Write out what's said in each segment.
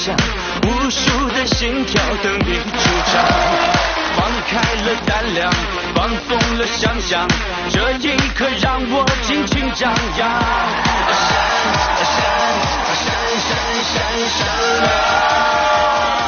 响，无数的心跳等你出场。放开了胆量，放纵了想象，这一刻让我尽情张扬。闪亮。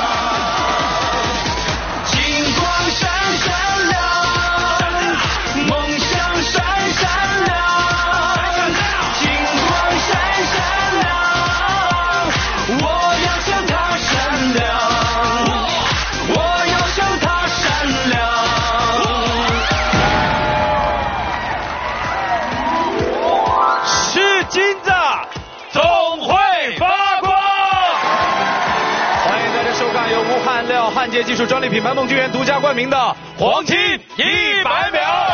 焊接技术专利品牌梦君园独家冠名的黄金100秒。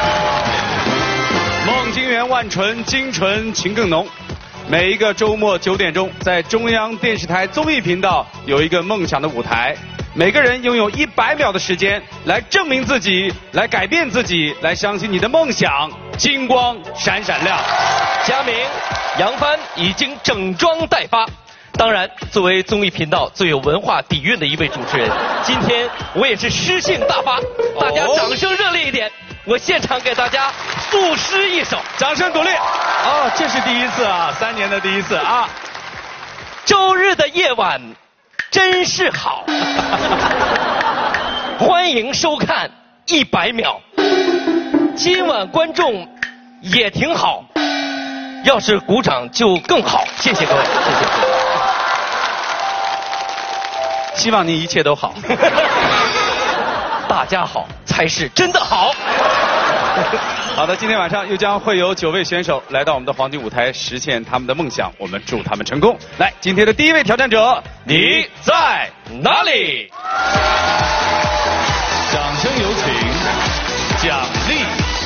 梦君园万醇精纯情更浓。每一个周末9点钟，在中央电视台综艺频道有一个梦想的舞台，每个人拥有100秒的时间来证明自己，来改变自己，来相信你的梦想，金光闪闪亮。 佳明、杨帆已经整装待发。当然，作为综艺频道最有文化底蕴的一位主持人，今天我也是诗性大发，大家掌声热烈一点！我现场给大家速诗一首， 掌声鼓励。哦，这是第一次啊，3年的第一次啊。 周日的夜晚真是好，欢迎收看100秒。今晚观众也挺好，要是鼓掌就更好。谢谢各位，谢谢。 希望你一切都好。 大家好才是真的好。 好的，今天晚上又将会有9位选手来到我们的黄金舞台，实现他们的梦想。我们祝他们成功。来，今天的第一位挑战者，你在哪里？掌声有请蒋丽。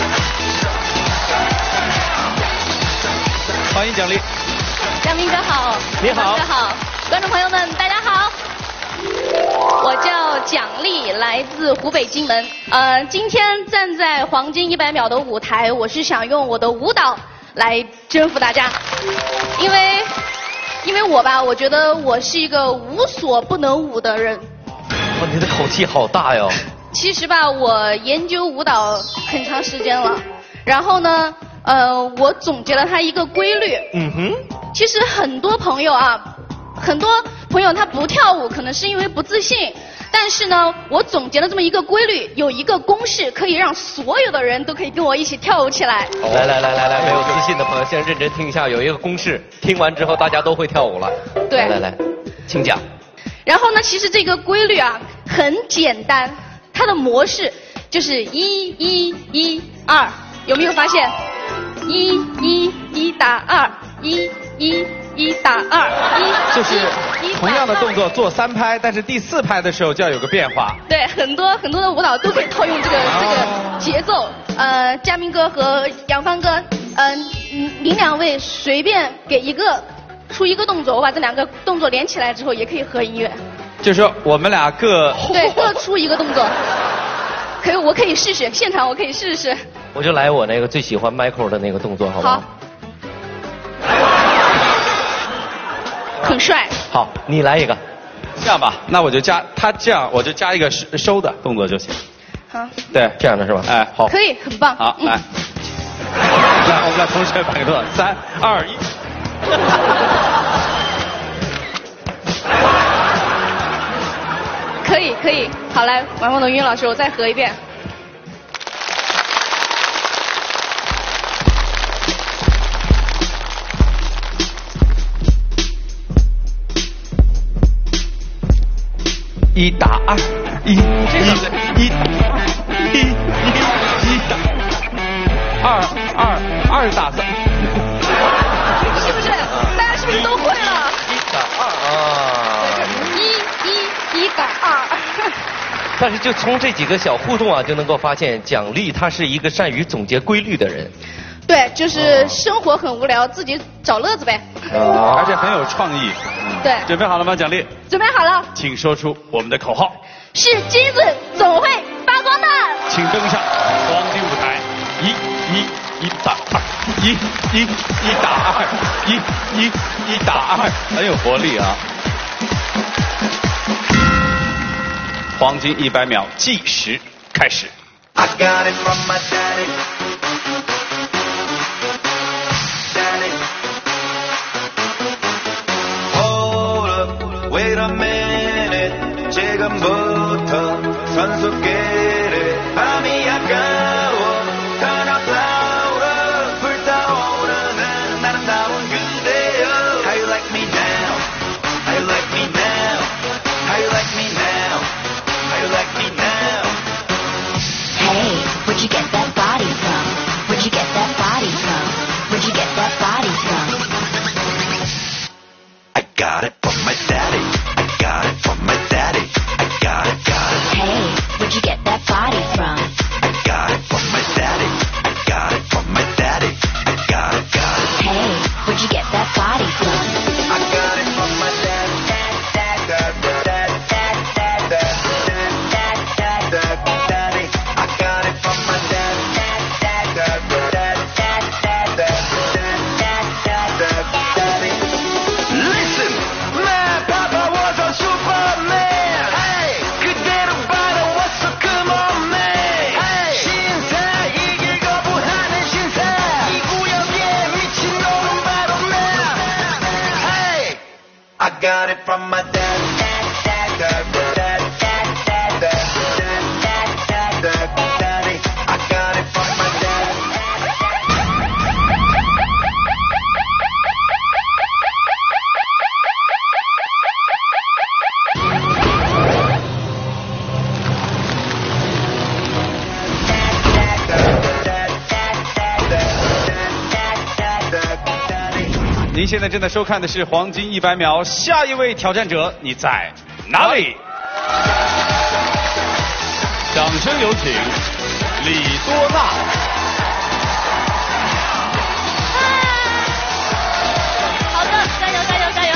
欢迎蒋丽。 嘉宾哥好， 你好， 哥好，观众朋友们大家好。我叫蒋丽，来自湖北荆门。今天站在黄金100秒的舞台，我是想用我的舞蹈来征服大家。因为我吧，我觉得我是一个无所不能舞的人。 哇，你的口气好大哟。 其实吧，我研究舞蹈很长时间了，然后呢，我总结了它一个规律。其实很多朋友他不跳舞，可能是因为不自信。但是呢，我总结了这么一个规律，有一个公式可以让所有的人都可以跟我一起跳舞起来。 来，没有自信的朋友先认真听一下，有一个公式，听完之后大家都会跳舞了。 对， 来，请讲。 然后呢，其实这个规律啊很简单，它的模式就是1-1-1-2，有没有发现？1-1-1打2，1-1-1打2， 就是同样的动作做3拍，但是第4拍的时候就要有个变化。 对，很多的舞蹈都可以套用这个节奏。佳明哥和杨帆哥，您2位随便出一个动作，我把这2个动作连起来之后，也可以合音乐。 就是说我们俩各出一个动作，我可以试试，现场我可以试试。 我就来我那个最喜欢 Michael 的那个动作，好不好？ 好。很帅。 好，你来一个。 这样吧，那我就加他这样，我就加一个收的动作就行。 好。 对， 这样的是吧？ 哎，好。 可以，很棒。 好，来，我们来同时摆个动作，3、2、1。 可以，好，来，王凤龙云老师，我再合一遍。 1打2，1打2打3， 是不是？大家是不是都会了 ？1打2啊 ！1打2。 但是就从这几个小互动啊，就能够发现蒋丽她是一个善于总结规律的人。 对，就是生活很无聊，自己找乐子呗。 而且很有创意。 对。 准备好了吗，蒋丽？ 准备好了。 请说出我们的口号。 是金子总会发光的。 请登上黄金舞台。1打2，1打2，1打2，很有活力啊！ 黄金100秒计时开始。 I got it from my daddy. Daddy. Hold up, wait a minute. 지금부터 선수끼리 밤이 아까워. Turn up louder. 불타오르는 아름다운 그대여. How you like me now? How you like me now? How you like me now? How you like me now? Hey, where'd you get that body from? Where'd you get that body from? Where'd you get that body from? I got it from my daddy. I got it from my daddy. I got it, got it. Hey, where'd you get that body from? I got it from my daddy. I got it from my daddy. I got it, got it. Hey, where'd you get that body from? I got it from my daddy. Daddy. I got it from my daddy. Listen, my papa was a Superman. Hey, 그대로 받아왔어, come on man. Hey, 신사 이길 거부하는 신사. 이 구역에 미친놈은 바로 man. Hey, I got it from my daddy. Daddy, I got it from my daddy. Daddy. 您现在正在收看的是黄金100秒，下一位挑战者你在哪里？掌声有请李多娜。 好的，加油加油加油！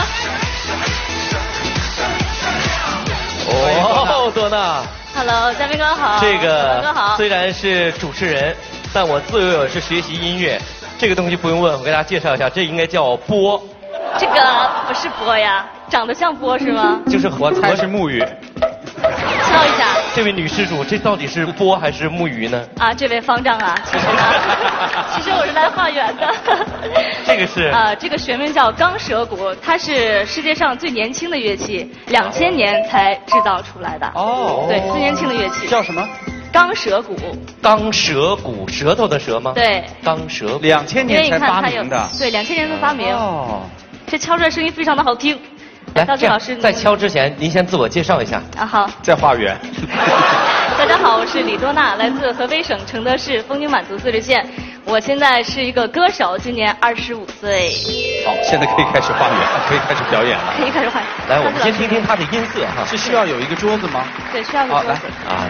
哦，多娜， Hello， 嘉宾哥好。 这个哥好。 虽然是主持人，但我自幼是学习音乐，这个东西不用问，我给大家介绍一下，这应该叫钵。 这个不是钵呀，长得像钵是吗？ 就是我猜是木鱼。 敲一下。 这位女施主，这到底是钵还是木鱼呢？ 啊，这位方丈啊，其实呢，其实我是来化缘的。 这个是这个学名叫钢舌鼓，它是世界上最年轻的乐器，2000年才制造出来的。 哦。 对，最年轻的乐器。 叫什么？ 钢舌鼓。 钢舌鼓，舌头的舌吗？ 对。 钢舌鼓。 2000年才发明的。 对，2000年才发明。 哦。 这敲出来声音非常的好听。 来， 道具老师， 在敲之前，您先自我介绍一下。 啊，好。 在化缘。 大家好，我是李多娜，来自河北省承德市枫榆满族自治县。我现在是一个歌手，今年25岁。 好，现在可以开始化缘，可以开始表演了。 可以开始化缘。 来，我们先听听他的音色哈。 是需要有一个桌子吗？ 对，需要个桌子。 啊。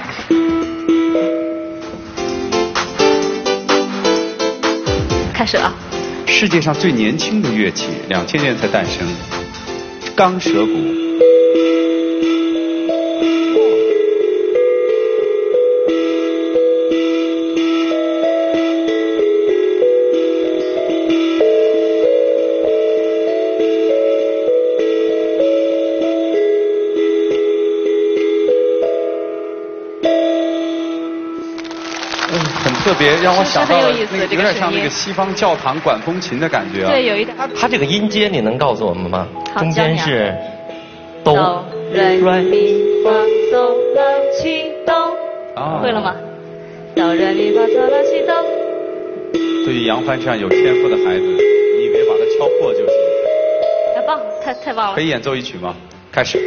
开始了。 世界上最年轻的乐器，2000年才诞生，钢舌鼓。很特别，让我想到了那个有点像那个西方教堂管风琴的感觉啊。 对，有一点。 它这个音阶你能告诉我们吗？中间是哆、来、咪、发、嗦、拉、西、哆。会了吗？哆、来、咪、发、嗦、拉、西、哆。 对于杨帆这样有天赋的孩子，你以为把它敲破就行？ 太棒，太棒了！ 可以演奏一曲吗？开始。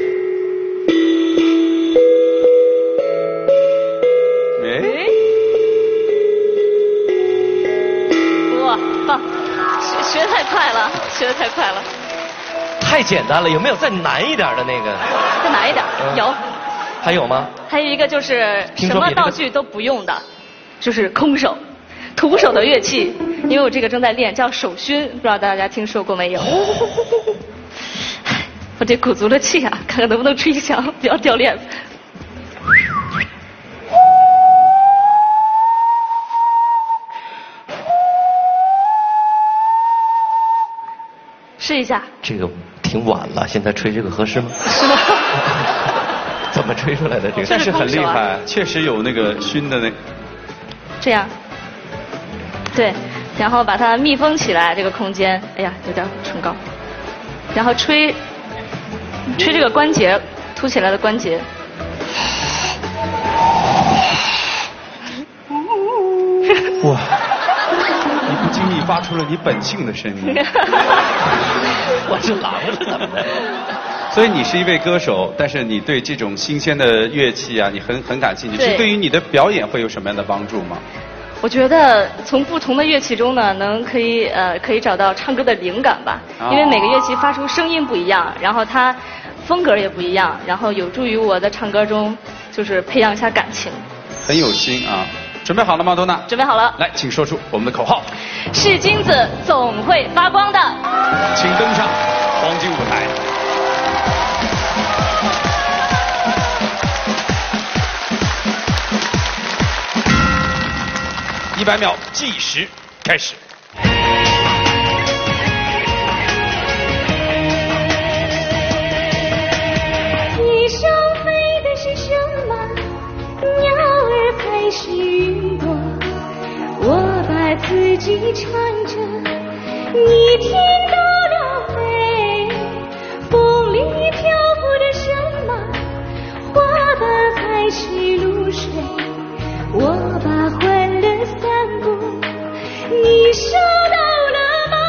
棒，学得太快了，学得太快了。 太简单了，有没有再难一点的那个？ 再难一点，有。 还有吗？ 还有一个就是什么道具都不用的，就是空手，徒手的乐器。因为我这个正在练，叫手熏，不知道大家听说过没有？我这鼓足了气啊，看看能不能吹响，不要掉链子。试一下。 这个挺晚了，现在吹这个合适吗？ 是吗？ 怎么吹出来的这个？ 但是很厉害，确实有那个熏的那。 这样，对，然后把它密封起来，这个空间，哎呀，有点唇膏，然后吹这个关节凸起来的关节。 哇！你不经意发出了你本性的声音。 我是狼是怎么的？ 所以你是一位歌手，但是你对这种新鲜的乐器啊，你很感兴趣。 对。 是对于你的表演会有什么样的帮助吗？ 我觉得从不同的乐器中呢，可以找到唱歌的灵感吧。因为每个乐器发出声音不一样，然后它风格也不一样，然后有助于我在唱歌中就是培养一下感情。 很有心啊！准备好了吗，多娜？ 准备好了。 来，请说出我们的口号。 是金子总会发光的。 请登上黄金舞台。100秒计时开始。 天上飞的是什么？鸟儿还是云朵？我把自己缠着，你听到了没？风里漂浮着什么？花瓣还是露水？我把欢乐散布，你收到了吗？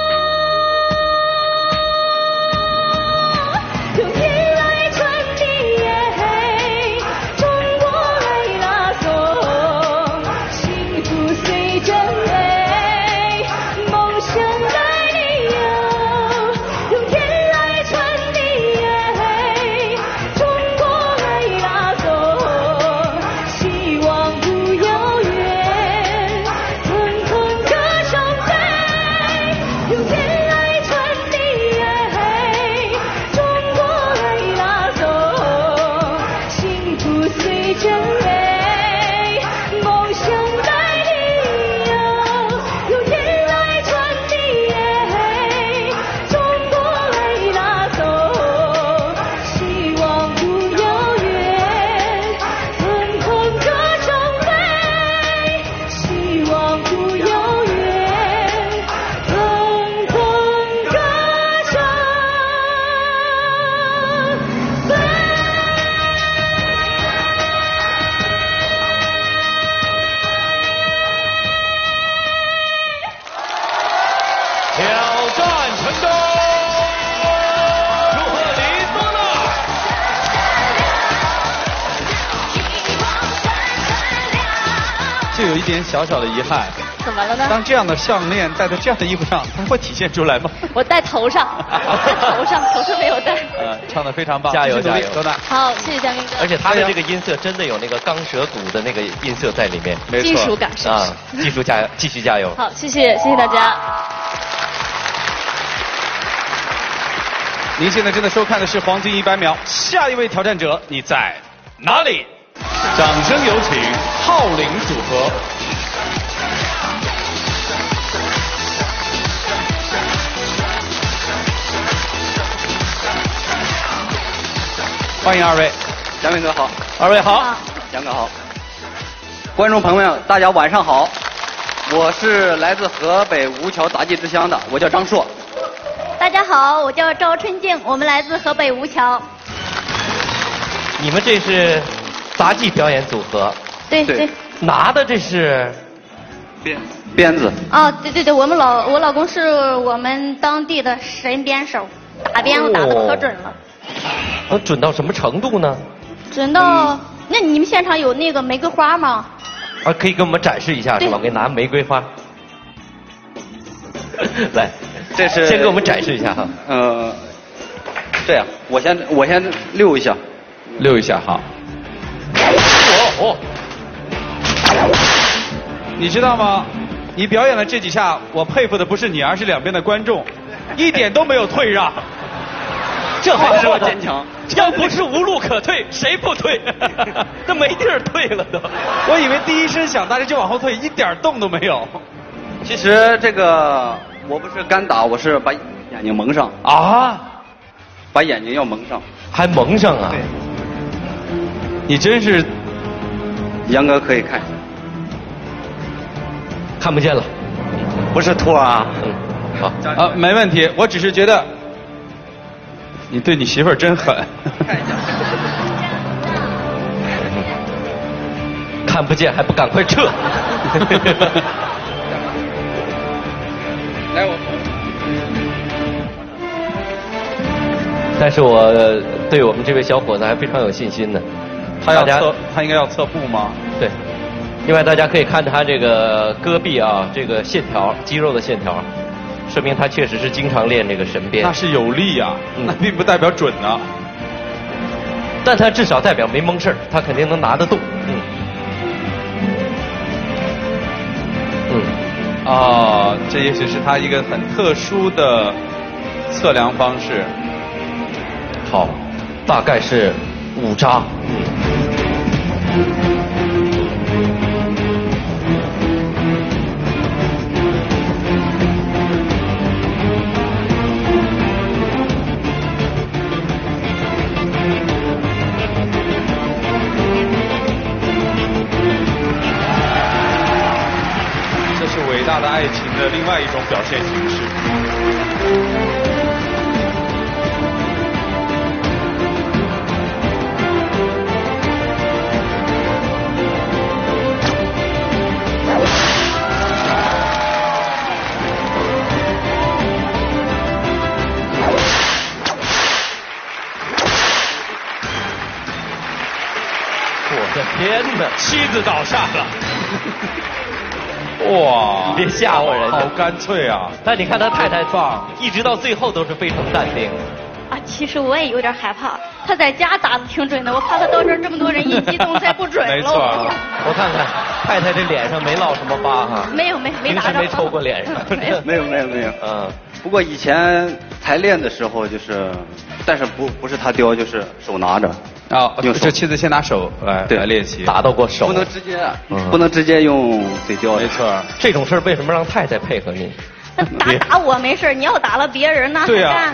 冬天来春地，中国来拉颂，幸福随着美，梦想来旅游。冬天来春地，中国来拉颂，希望不遥远，层层歌声飞。冬天来春地，中国来拉颂，幸福随着美，梦想来旅游。冬天来春地，中国来拉颂，希望不遥远，层层歌声飞，希望不遥远，层层歌声飞。 挑战成功！祝贺李多娜！ 就有一点小小的遗憾。 怎么了呢？ 当这样的项链戴在这样的衣服上，它会体现出来吗？ 我戴头上，头上没有戴。 唱得非常棒， 加油加油， 多娜！ 好，谢谢嘉宾哥。 而且他的这个音色真的有那个钢舌鼓的那个音色在里面， 没错金属感是不是？ 啊，继续加油！ 好，谢谢大家。 您现在正在收看的是黄金100秒，下一位挑战者你在哪里？掌声有请浩林组合。欢迎二位， 嘉宾哥好， 二位好， 杨哥好，观众朋友们大家晚上好，我是来自河北吴桥杂技之乡的，我叫张硕。 大家好，我叫赵春静，我们来自河北吴桥。 你们这是杂技表演组合？ 对， 拿的这是鞭子。 哦，对，我老公是我们当地的神鞭手，打鞭子打得可准了。 准到什么程度呢？ 准到，那你们现场有那个玫瑰花吗？ 啊，可以给我们展示一下是吧？我给你拿玫瑰花。来， 这是先给我们展示一下哈。 这样，我先溜一下， 好。你知道吗？你表演的这几下，我佩服的不是你，而是两边的观众，一点都没有退让。 这还是我坚强。 要不是无路可退，谁不退？都没地儿退了都。 我以为第一声响，大家就往后退，一点动都没有。 其实这个我不是干打，我是把眼睛蒙上啊， 把眼睛要蒙上， 还蒙上啊？ 对。 你真是， 杨哥可以看， 看不见了。 不是托啊。 好啊，没问题。我只是觉得，你对你媳妇儿真狠。 看不见还不赶快撤！ 来我。 但是我对我们这位小伙子还非常有信心呢。 他应该要侧步吗？ 对。另外大家可以看他这个胳臂啊，这个线条，肌肉的线条，说明他确实是经常练这个神鞭。 那是有力啊，那并不代表准呢。 但他至少代表没蒙事儿，他肯定能拿得动。 哦，这也许是他一个很特殊的测量方式。 好，大概是5扎。 伟大的爱情的另外一种表现形式。 我的天哪， 妻子倒下了。哇！ 别吓唬人家， 好干脆啊！ 但你看他太太一直到最后都是非常淡定。 啊，其实我也有点害怕，他在家打的挺准的，我怕他到这儿这么多人一激动再不准了。 没错， 我看看太太这脸上没落什么疤哈。 没打着。 平时没抽过脸上。 没有。不过以前才练的时候就是，但是不是他雕，就是手拿着。 啊，是妻子先拿手来练习， 打到过手， 不能直接用嘴雕。 没错， 这种事儿为什么让太太配合你？ 打我没事，你要打了别人那对呀。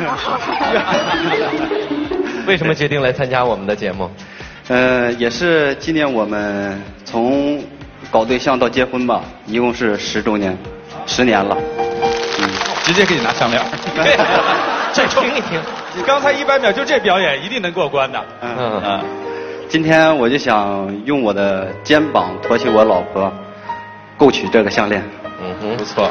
为什么决定来参加我们的节目？ 也是纪念我们从搞对象到结婚吧，一共是10周年，10年了。 直接给你拿项链。 再听一听， 刚才100秒就这表演，一定能过关的。 今天我就想用我的肩膀托起我老婆，购取这个项链。 不错。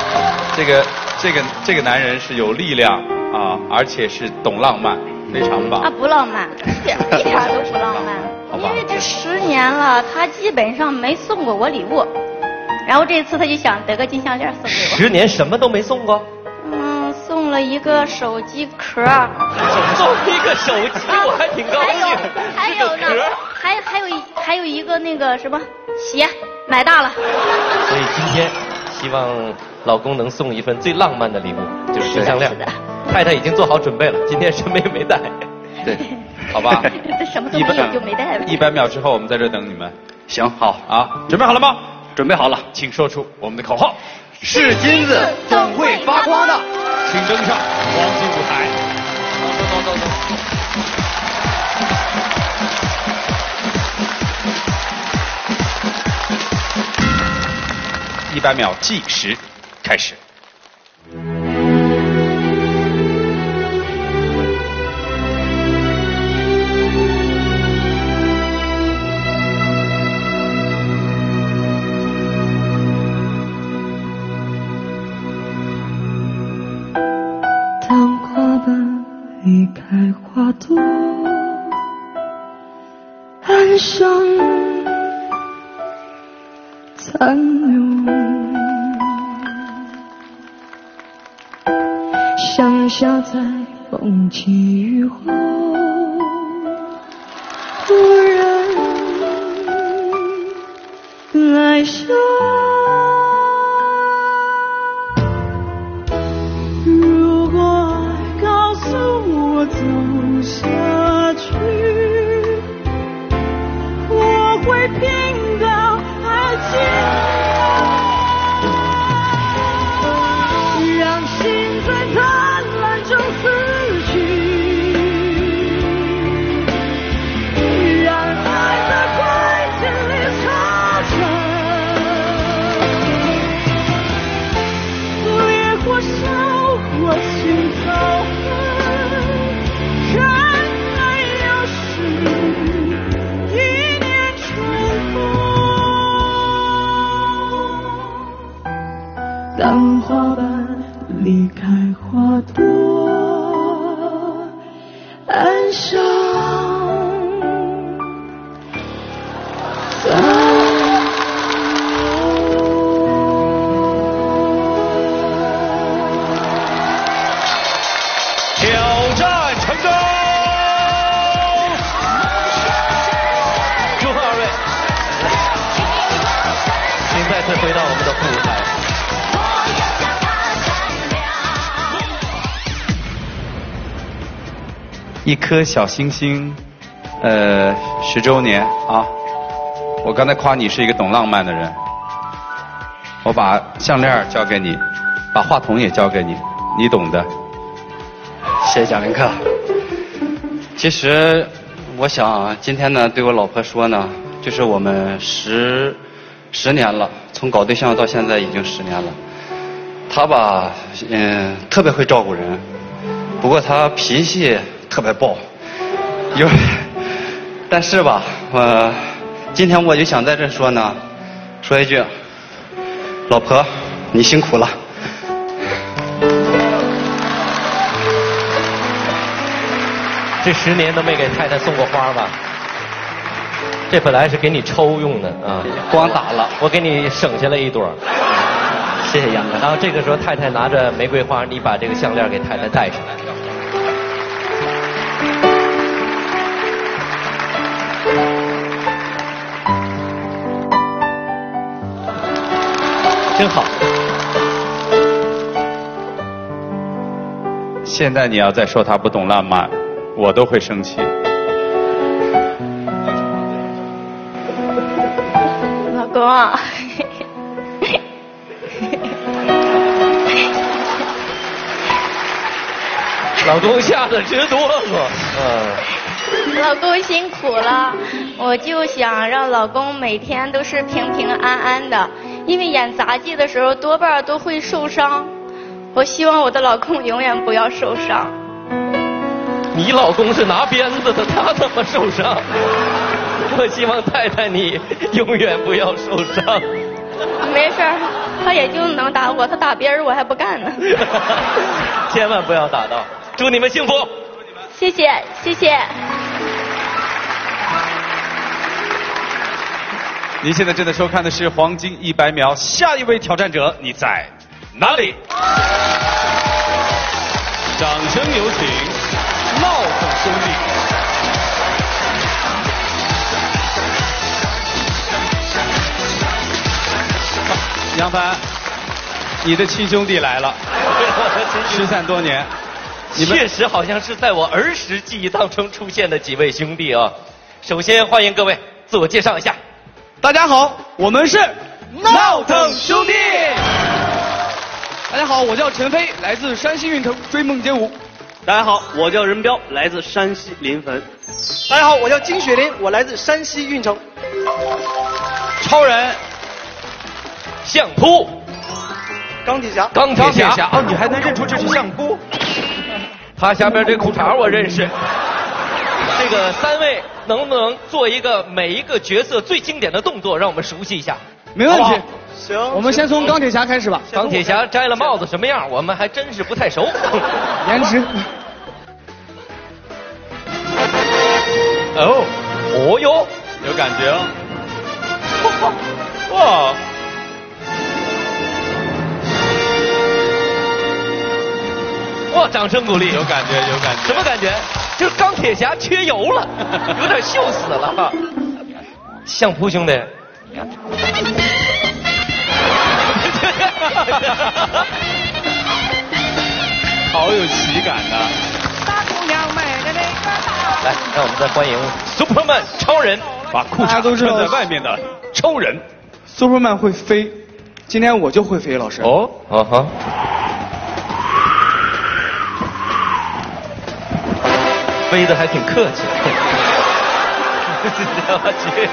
这个男人是有力量啊，而且是懂浪漫，非常棒。 啊，不浪漫，一点都不浪漫。 好吧。 因为这10年了，他基本上没送过我礼物，然后这次他就想得个金项链送给我。 10年什么都没送过？ 送了一个手机壳。 送一个手机，我还挺高兴。 还有呢，还有一个那个什么鞋，买大了。 所以今天希望老公能送一份最浪漫的礼物，就是金项链。太太已经做好准备了，今天什么也没带。 对，好吧。 这什么都没有就没带了。 100秒之后我们在这等你们。 行，好啊，准备好了吗？ 准备好了， 请说出我们的口号。 是金子总会发光的， 请登上黄金舞台。100秒计时开始。 当花瓣离开花朵，岸上残留，像下在风起雨后，突然来伤。走下去，我会拼到爱情，让心在贪婪中死去。 当花瓣离开花朵，岸上挑战成功！ 祝贺二位，请再次回到我们的副舞台。 一颗小星星，10周年啊！我刚才夸你是一个懂浪漫的人，我把项链交给你，把话筒也交给你，你懂的。 谢谢贾林克。其实我想今天呢，对我老婆说呢，就是我们十年了，从搞对象到现在已经10年了。她吧，特别会照顾人，不过她脾气特别暴，但是吧，今天我就想在这说呢，说一句，老婆，你辛苦了。 这10年都没给太太送过花吧？这本来是给你抽用的啊， 光打了， 我给你省下来一朵。 谢谢杨哥。 然后这个时候太太拿着玫瑰花，你把这个项链给太太戴上。真好。 现在你要再说他不懂浪漫，我都会生气。 老公啊， 老公吓得直哆嗦。 老公辛苦了，我就想让老公每天都是平平安安的，因为演杂技的时候多半都会受伤。我希望我的老公永远不要受伤。 你老公是拿鞭子的，他怎么受伤？我希望太太你永远不要受伤。 没事儿，他也就能打我，他打别人我还不干呢。 千万不要打到。祝你们幸福。 谢谢，谢谢。 您现在正在收看的是《黄金100秒》，下一位挑战者你在哪里？掌声有请闹腾兄弟。杨帆，你的亲兄弟来了，失散多年。 确实好像是在我儿时记忆当中出现的几位兄弟啊。首先欢迎各位自我介绍一下。 大家好，我们是闹腾兄弟。 大家好，我叫陈飞，来自山西运城追梦街舞。 大家好，我叫任彪，来自山西临汾。 大家好，我叫金雪林，我来自山西运城。 超人， 相扑， 钢铁侠， 钢铁侠哦，你还能认出这是相扑？ 他下边这裤衩我认识。这个3位能不能做一个每一个角色最经典的动作，让我们熟悉一下？ 没问题。 好不好？ 行， 我们先从钢铁侠开始吧。 钢铁侠摘了帽子什么样，我们还真是不太熟。 颜值。 哦哟， 有感觉哦。哇！ 哇，掌声鼓励， 有感觉，有感觉。 什么感觉？就是钢铁侠缺油了，有点锈死了。相扑兄弟， 好有喜感呐！ 来，让我们再欢迎 Superman 超人， 把裤衩穿在外面的超人。 Superman 会飞，今天我就会飞，老师。 哦，啊哈。飞得还挺客气。我去。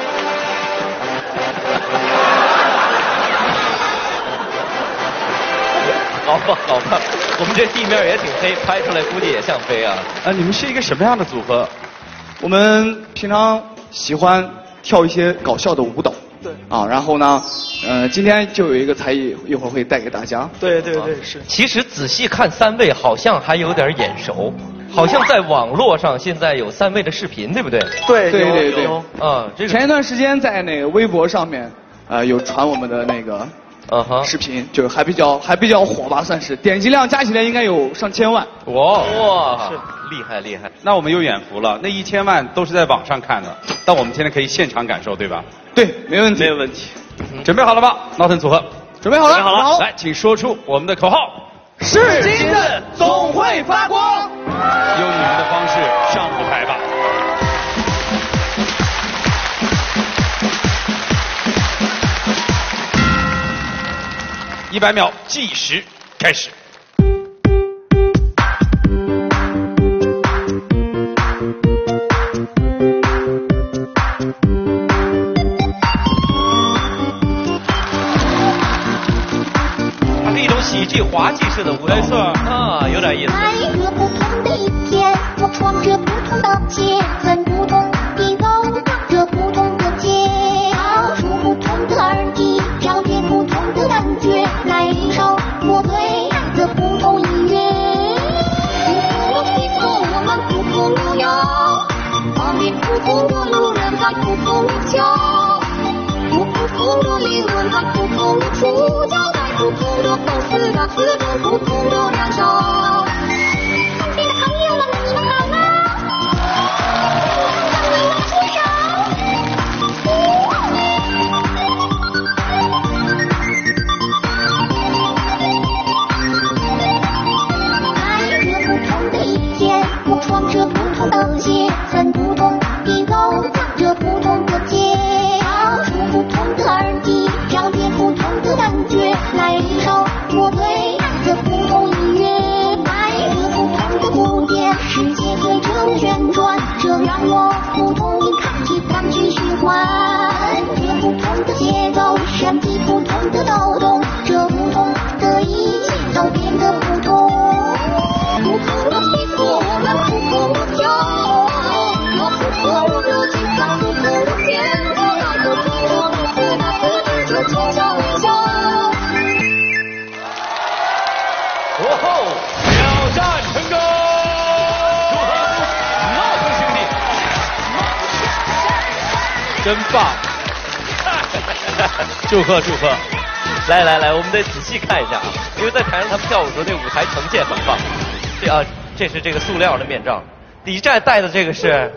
好吧，好吧，我们这地面也挺黑，拍出来估计也像飞啊。 你们是一个什么样的组合？ 我们平常喜欢跳一些搞笑的舞蹈。 对。 啊，然后呢，今天就有一个才艺，一会儿会带给大家。 对对对，是。 其实仔细看3位好像还有点眼熟，好像在网络上现在有3位的视频，对不对？ 对对对对。前一段时间在那个微博上面，有传我们的那个。视频就是还比较火吧，算是点击量加起来应该有上千万。 哇，是厉害厉害。 那我们有眼福了，那1000万都是在网上看的，但我们今天可以现场感受，对吧？ 对，没问题， 没有问题。 准备好了吧，Norton组合？ 准备好了， 准备好了。 来，请说出我们的口号： 是金子总会发光。 用你们的方式上舞台吧。100秒计时开始。 它是一种喜剧滑稽式的舞蹈， 没错啊，有点意思。 在一个不同的一天，我穿着不同的鞋，很不同的走着不同的街，掏出不同的耳机，了解不同的感觉，来一首我最爱的不同音乐。不同的气候，我们不同模样，旁边不同的路人在不同的桥，不同的灵魂在不同的触角，在不同的构思，在四种不同的燃烧。亲爱的朋友们，你们好吗？让你们出手。在一个不同的一天，我穿着不同的鞋，很不同地走着不同的街，掏出不同的耳机，了解不同的感觉，来一首我最爱的不同音乐。在一个不同的鼓点，世界随着我旋转，这让我不同地看起感觉循环。这不同的节奏，身体不同的抖动，这不同的一切都变得不同。不同的皮肤，我们不同的骄傲，有不同的情感，不同的天赋，在不同的公司，在四肢这轻笑微笑。 哦吼，挑战成功！祝贺Norton兄弟， 真棒！祝贺祝贺！ 来来来，我们得仔细看一下啊，因为在台上他们跳舞的时候，那舞台呈现很棒。这是这个塑料的面罩，李战戴的这个是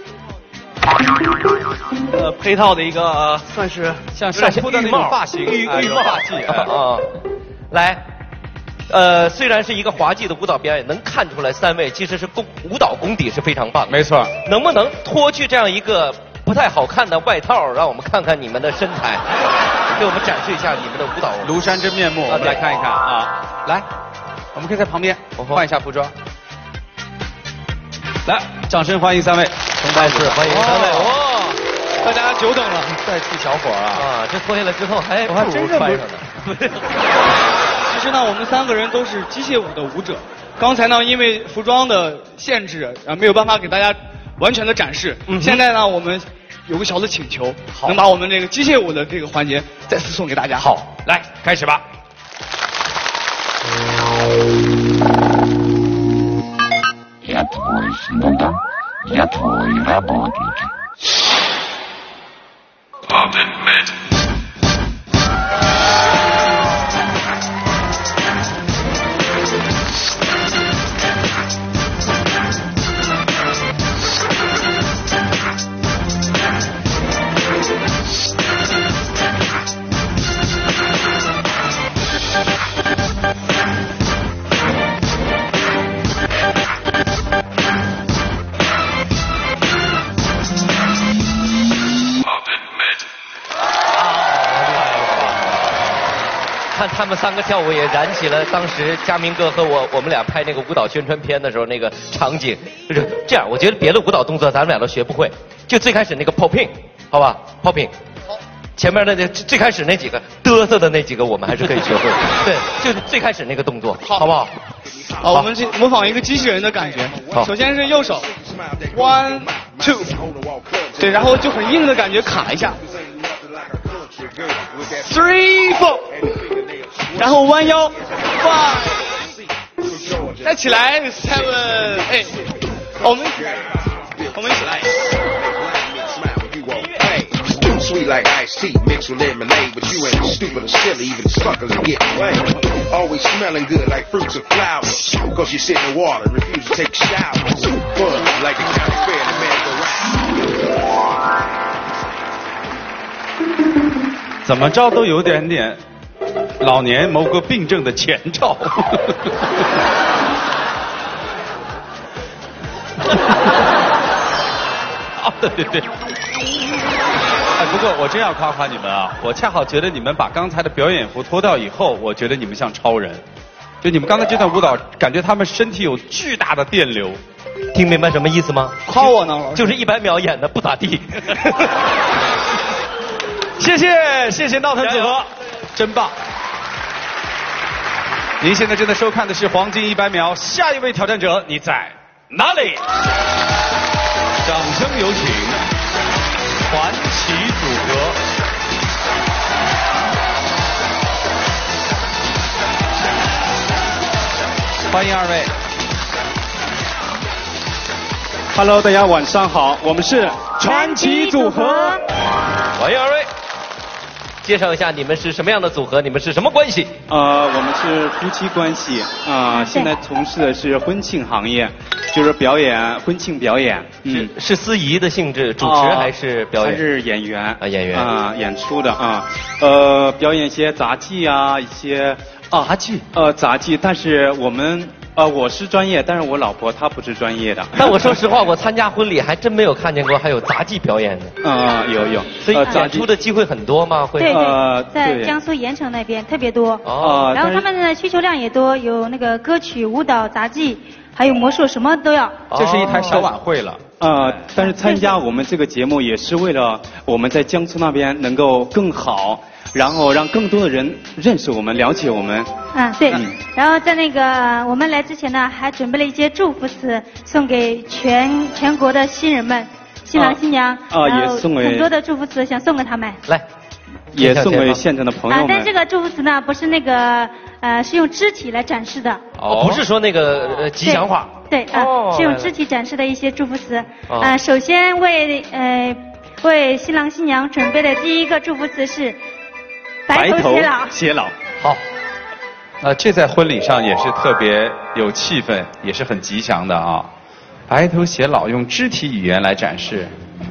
配套的一个算是像上铺的那种发型， 浴帽发髻啊。来，虽然是一个滑稽的舞蹈表演，能看出来3位其实是舞蹈功底是非常棒的。 没错， 能不能脱去这样一个不太好看的外套，让我们看看你们的身材，给我们展示一下你们的舞蹈庐山真面目，我们来看一看啊！来，我们可以在旁边换一下服装。来，掌声欢迎3位， 再次欢迎3位！哇， 大家久等了，帅气小伙啊！ 这脱下来之后还我还真穿上呢。 其实呢，我们3个人都是机械舞的舞者。刚才呢，因为服装的限制，没有办法给大家完全的展示。现在呢，我们有个小的请求，能把我们这个机械舞的这个环节再次送给大家。 好，来开始吧。 Я твой слуга, я твой работник. Puppet Metal. Puppet Metal. 看他们3个跳舞也燃起了当时佳明哥和我们俩拍那个舞蹈宣传片的时候那个场景，就是这样。我觉得别的舞蹈动作咱们俩都学不会，就最开始那个 popping， 好吧 ，popping。前面的那最开始那几个嘚瑟的那几个我们还是可以学会的，对，就是最开始那个动作，好不好？ 好，我们去模仿一个机器人的感觉。首先是右手 ，1 2，对，然后就很硬的感觉卡一下。 3 4，然后弯腰 5，再起来 7 8，我们一起来。 Sweet like iced tea, mixed with lemonade, but you ain't stupid or silly, even suckers get played. Always smelling good like fruits and flowers, cause you sit in the water, refuse to take showers. Fun like the county fair, the man go round. 怎么着都有点点老年某个病症的前兆。啊，对对对。哎，不过我真要夸夸你们啊！我恰好觉得你们把刚才的表演服脱掉以后，我觉得你们像超人。就你们刚才这段舞蹈，感觉他们身体有巨大的电流。 听明白什么意思吗？ 夸我呢， 就是100秒演的不咋地。 谢谢闹腾组合，真棒！您现在正在收看的是黄金100秒，下一位挑战者你在哪里？掌声有请传奇组合。欢迎二位。 Hello， 大家晚上好，我们是传奇组合。 欢迎二位。介绍一下你们是什么样的组合？你们是什么关系？ 我们是夫妻关系现在从事的是婚庆行业，就是表演婚庆表演。 是司仪的性质，主持还是表演？ 还是演员演员演出的表演一些杂技一些杂技，但是我是专业，但是我老婆她不是专业的。 但我说实话，我参加婚礼还真没有看见过还有杂技表演的。 有。 所以演出的机会很多吗？会。 对，在江苏盐城那边特别多。然后他们的需求量也多，有那个歌曲、舞蹈、杂技，还有魔术，什么都要。 这是一台小晚会了。 但是参加我们这个节目也是为了我们在江苏那边能够更好。然后让更多的人认识我们，了解我们。 对。然后在那个我们来之前呢，还准备了一些祝福词，送给全国的新人们、新郎新娘。 也送给很多的祝福词，想送给他们。 来， 也送给现场的朋友们。 但这个祝福词呢，不是那个是用肢体来展示的。 不是说那个吉祥话。 对是用肢体展示的一些祝福词。首先为新郎新娘准备的第一个祝福词是。白头偕老。 好。 这在婚礼上也是特别有气氛，也是很吉祥的啊。白头偕老用肢体语言来展示。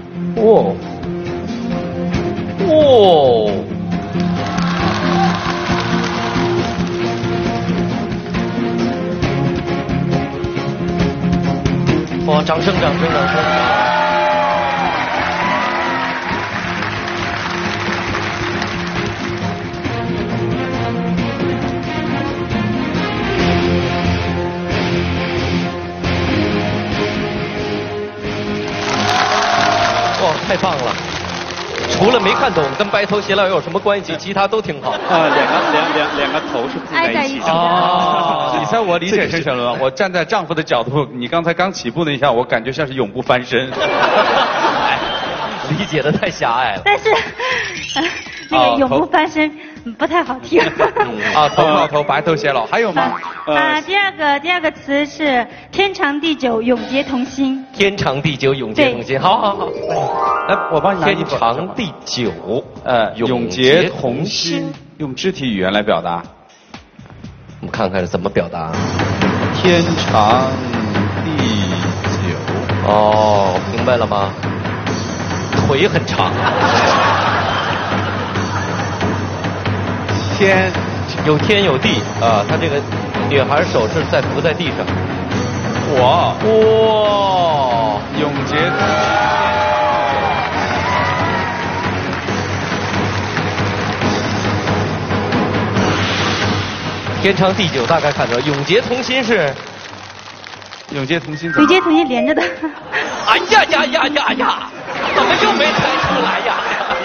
哇！掌声！太棒了！除了没看懂跟白头偕老有什么关系，其他都挺好。 两个头是碰在一起的。 你猜我理解成什么？我站在丈夫的角度，你刚才刚起步那一下，我感觉像是永不翻身。 理解的太狭隘了。 但是那个永不翻身不太好听。 头白头偕老，还有吗？ 第二个词是天长地久，永结同心。 天长地久，永结同心。好。 来，我帮你拿天长地久， 永结同心，用肢体语言来表达。 我们看看是怎么表达。 天长地久。 明白了吗？腿很长。有天有地她这个女孩手是在扶在地上。 哇！永结同心。 天长地久大概看出来，永结同心是永结同心。 永结同心连着的。 哎呀！怎么又没猜出来呀？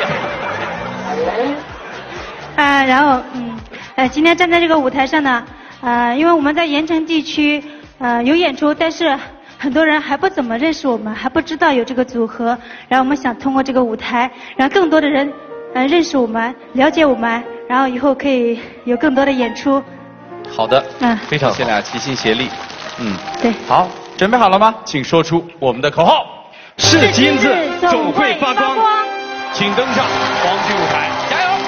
然后今天站在这个舞台上呢，因为我们在盐城地区有演出，但是很多人还不怎么认识我们，还不知道有这个组合。然后我们想通过这个舞台，让更多的人认识我们，了解我们，然后以后可以有更多的演出。 好的，非常好， 谢谢俩齐心协力。 对。 好，准备好了吗？请说出我们的口号：是金子总会发光。请登上黄金舞台，加油！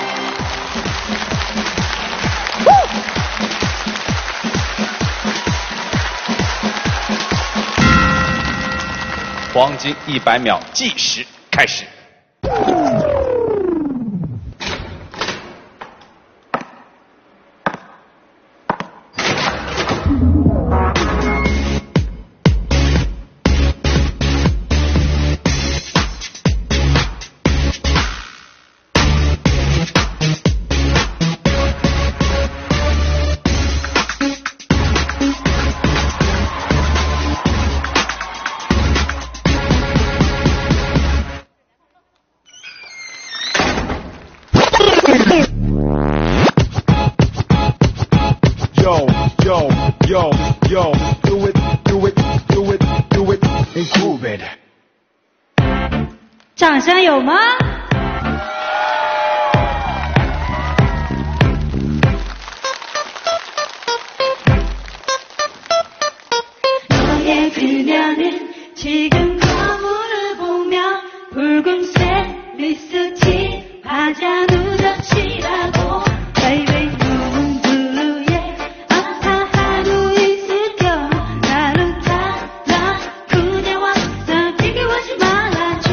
黄金100秒计时开始。 掌声有吗？너의 그녀는 지금 거울을 보며 붉은색 리스틱 화장 누적치라고 baby 눈 두루에 아파 하루 있을겨 나를 따라 그냥 왔어 지겨워지 말아줘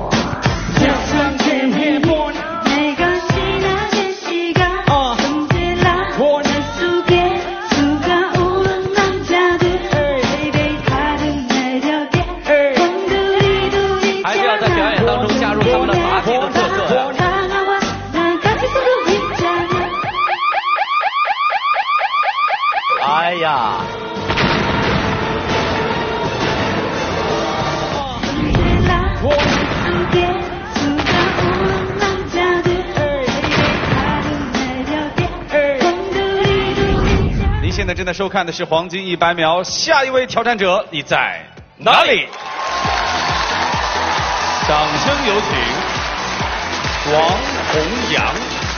내가 지나간 시간 언제나 내 속에 수가오른 남자들 baby 다른 매력에 공들이도 있잖아 还是要在表演当中加入他们的滑稽的特色。 哎呀！ 您现在正在收看的是黄金100秒，下一位挑战者你在哪里？掌声有请王弘洋。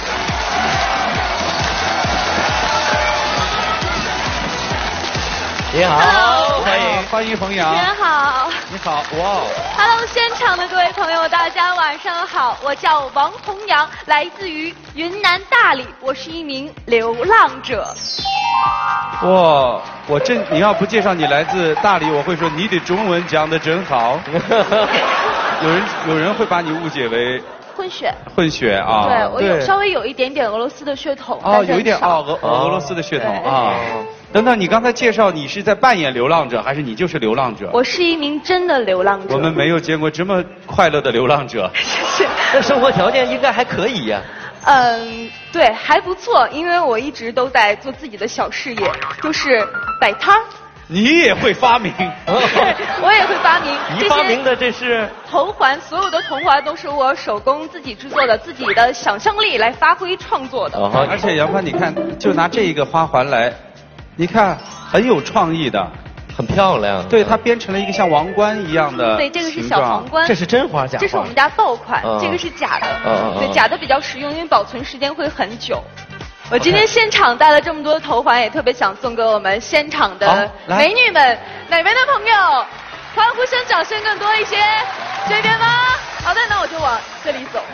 你好， 欢迎弘洋。 你好。 你好，哇。 Hello， 现场的各位朋友，大家晚上好，我叫王弘洋，来自于云南大理，我是一名流浪者。 哇，你要不介绍你来自大理，我会说你的中文讲得真好。有人会把你误解为混血啊。 对，我稍微有一点点俄罗斯的血统。 哦，有一点俄罗斯的血统啊。等等，你刚才介绍你是在扮演流浪者，还是你就是流浪者？ 我是一名真的流浪者。 我们没有见过这么快乐的流浪者。 那生活条件应该还可以呀。 对，还不错，因为我一直都在做自己的小事业，就是摆摊儿。 你也会发明？ 我也会发明。 你发明的这是头环，所有的头环都是我手工自己制作的，自己的想象力来发挥创作的。 而且杨帆，你看，就拿这一个花环来，你看很有创意的， 很漂亮。 对，它编成了一个像王冠一样的。 对，这个是小皇冠。 这是真花假花？ 这是我们家爆款，这个是假的。对，假的比较实用，因为保存时间会很久。我今天现场带了这么多头环，也特别想送给我们现场的美女们。哪边的朋友，欢呼声、掌声更多一些？这边吗？好的，那我就往这里走。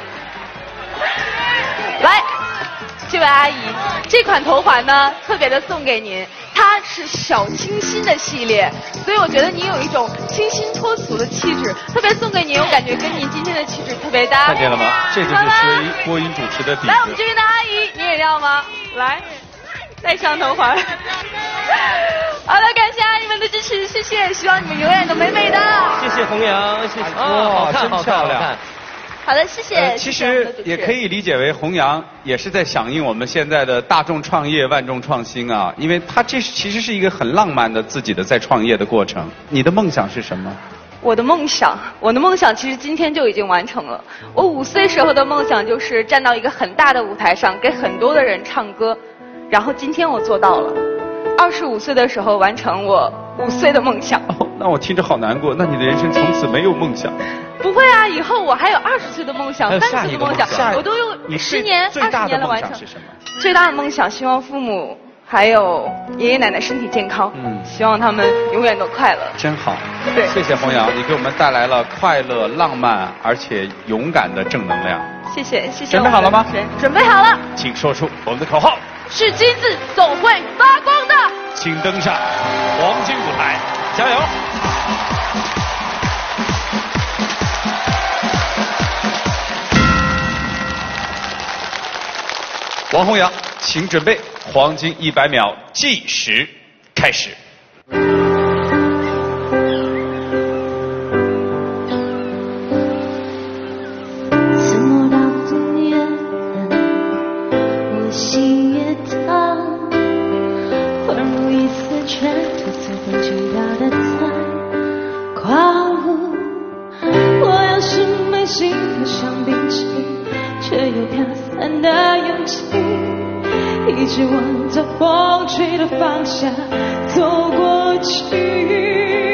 来，这位阿姨，这款头环呢，特别的送给您。它是小清新的系列，所以我觉得您有一种清新脱俗的气质，特别送给您，我感觉跟您今天的气质特别搭。 看见了吗？这就是播音主持的底子。 来，我们这边的阿姨，你也要吗？来，戴上头环。好的，感谢阿姨们的支持，谢谢，希望你们永远都美美的。 谢谢弘洋，谢谢。 哇，真漂亮。 好的，谢谢。 其实也可以理解为弘洋也是在响应我们现在的大众创业、万众创新啊，因为他这其实是一个很浪漫的自己的在创业的过程。你的梦想是什么？ 我的梦想其实今天就已经完成了。我5岁时候的梦想就是站到一个很大的舞台上，给很多的人唱歌，然后今天我做到了。25岁的时候完成我5岁的梦想。 那我听着好难过，那你的人生从此没有梦想？ 不会啊，以后我还有20岁的梦想还有 ，30 下一个岁的梦想梦想， 我都用10年、20年来完成。 是什么？ 最大的梦想，希望父母还有爷爷奶奶身体健康，希望他们永远都快乐。 真好， 对， 谢谢弘扬，你给我们带来了快乐、浪漫而且勇敢的正能量。 谢谢，谢谢。 准备好了吗？ 准备好了。 请说出我们的口号。 是金子总会发光的。 请登上黄金舞台，加油！王弘扬，请准备，黄金100秒计时开始。 怎么到总也我心也烫，混入一丝尘土，随风巨大的在跨舞。我要是没心跳像冰淇，却有飘散的勇气，一直往着风吹的方向走过去。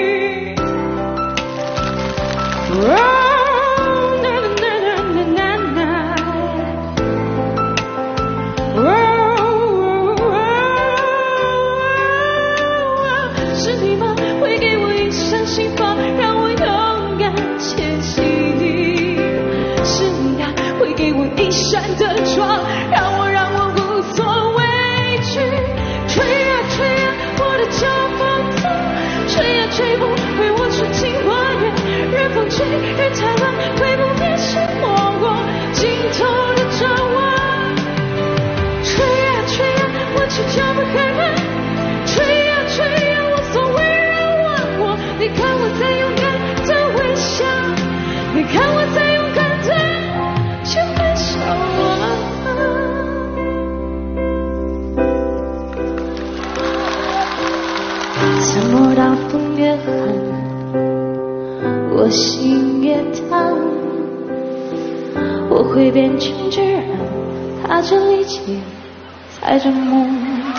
是你吗？会给我一扇心房，让我勇敢前行。是你呀，会给我一扇的窗，让我无所畏惧。吹呀吹呀，我的脚步走，吹呀吹不回我纯净花园。任风吹，任太阳挥不灭是我尽头的张望。吹呀吹呀，我赤脚不害怕。吹呀吹呀，我所谓人忘我。你看我在勇敢的微笑，你看我在勇敢的去微笑。怎么到风越狠，我心越烫，我会变成巨人，踏着力气，踩着梦。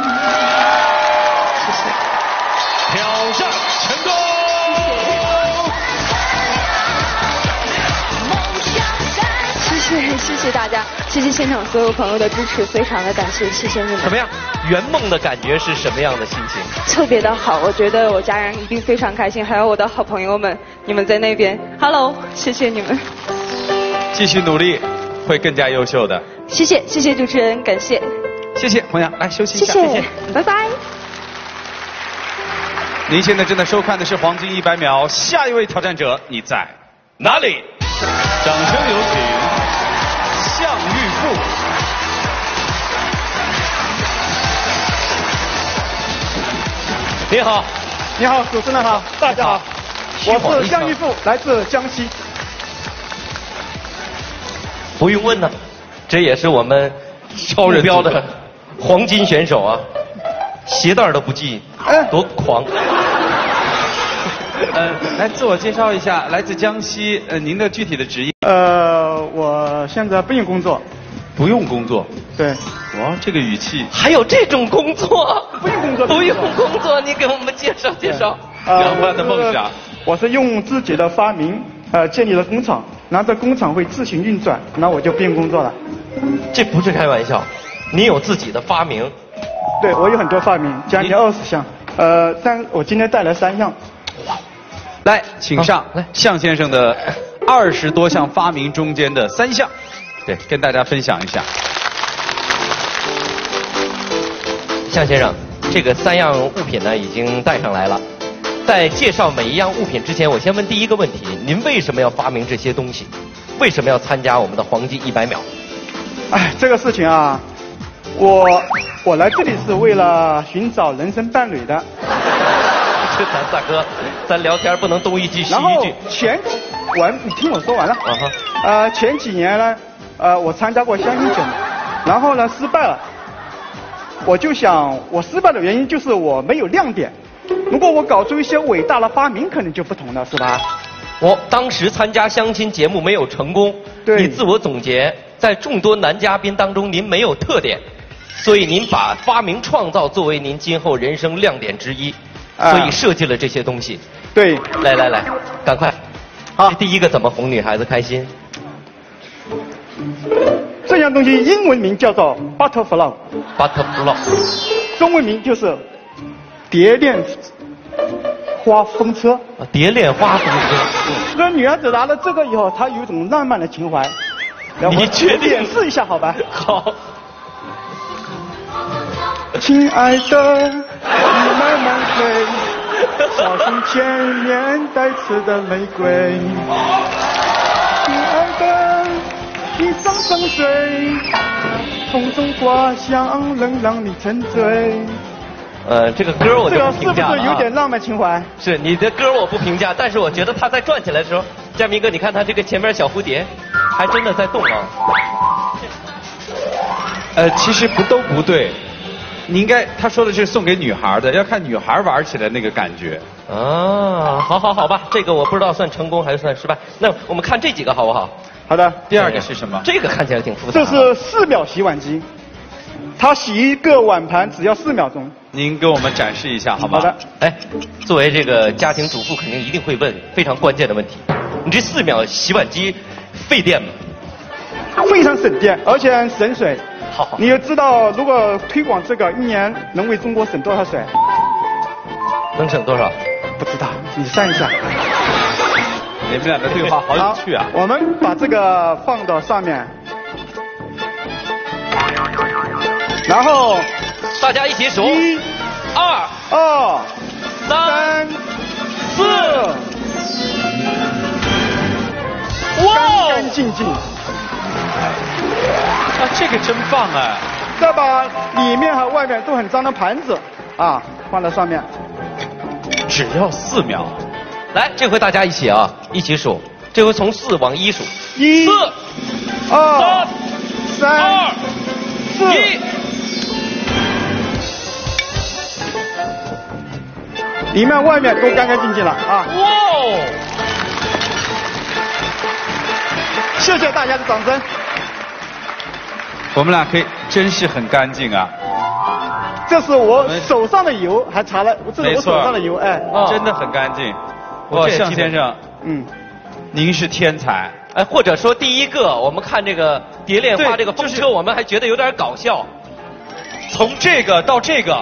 谢谢。 挑战成功！ 谢谢大家，谢谢现场所有朋友的支持，非常的感谢，谢谢你们。 怎么样？圆梦的感觉是什么样的心情？ 特别的好，我觉得我家人一定非常开心，还有我的好朋友们，你们在那边 ，Hello， 谢谢你们。 继续努力，会更加优秀的。 谢谢，谢谢主持人，感谢。 谢谢弘扬，来休息一下， 谢谢，拜拜。 您现在正在收看的是黄金100秒，下一位挑战者你在哪里？掌声有请向玉富。 你好， 你好，主持人好，大家好，我是向玉富，来自江西。 不用问呢，这也是我们超人标的黄金选手啊，鞋带都不系，多狂！ 来自我介绍一下，来自江西，您的具体的职业？ 我现在不用工作。 不用工作？ 对。 哇，这个语气。 还有这种工作？ 不用工作。 不用工作，你给我们介绍介绍。 杨帆的梦想。 我是用自己的发明，建立了工厂，然后这工厂会自行运转，那我就不用工作了。 这不是开玩笑，你有自己的发明？ 对，我有很多发明，将近20项。但我今天带来3项。 来，请上向先生的20多项发明中间的3项，对，跟大家分享一下。 向先生，这个3样物品呢已经带上来了。在介绍每一样物品之前，我先问第一个问题：您为什么要发明这些东西？为什么要参加我们的黄金100秒？ 哎，这个事情啊，我来这里是为了寻找人生伴侣的。 这咱大哥，咱聊天不能东一句西一句。 你听我说完了。前几年呢，我参加过相亲节目，然后呢失败了。我就想，我失败的原因就是我没有亮点。如果我搞出一些伟大的发明，可能就不同了，是吧？ 我当时参加相亲节目没有成功，你自我总结，在众多男嘉宾当中您没有特点，所以您把发明创造作为您今后人生亮点之一，所以设计了这些东西。 对。 来，赶快。 好，第一个怎么哄女孩子开心？ 这样东西英文名叫做 butterfly， 中文名就是蝶恋花风车。 蝶恋花风车。 那女孩子拿了这个以后，她有一种浪漫的情怀。 你确定？ 演示一下好吧？ 好。 亲爱的，你慢慢飞，小心前面带刺的玫瑰。亲爱的，你放放水，风中花香能让你沉醉。 这个歌我就不评价了、 这个是不是有点浪漫情怀？ 是你的歌我不评价，但是我觉得它在转起来的时候，佳明哥，你看它这个前面小蝴蝶，还真的在动啊。 其实都不对，你应该他说的是送给女孩的，要看女孩玩起来那个感觉。 啊，好吧，这个我不知道算成功还是算失败。那我们看这几个好不好？ 好的。 第二个是什么？ 这个看起来挺复杂。 这是4秒洗碗机，它洗一个碗盘只要4秒钟。 您给我们展示一下好吧？ 好的。 哎，作为这个家庭主妇，肯定一定会问非常关键的问题：你这4秒洗碗机费电吗？ 非常省电，而且很省水。 好。 你要知道，如果推广这个，1年能为中国省多少水？ 能省多少？ 不知道，你算一下。 你们俩的对话好有趣啊！ 我们把这个放到上面，然后大家一起数：1、 2、 3、4。 干干净净。 这个真棒哎！ 再把里面和外面都很脏的盘子放在上面， 只要4秒。 来，这回大家一起一起数，这回从4往1数 ，1、2、3、 4。 里面外面都干干净净了啊！ 哇！ 谢谢大家的掌声。 我们俩可以真是很干净啊！ 这是我手上的油，还擦了，这是我手上的油，哎， 真的很干净。哇，向先生，您是天才。 哎，或者说第一个，我们看这个蝶恋花这个风车，我们还觉得有点搞笑。 从这个到这个，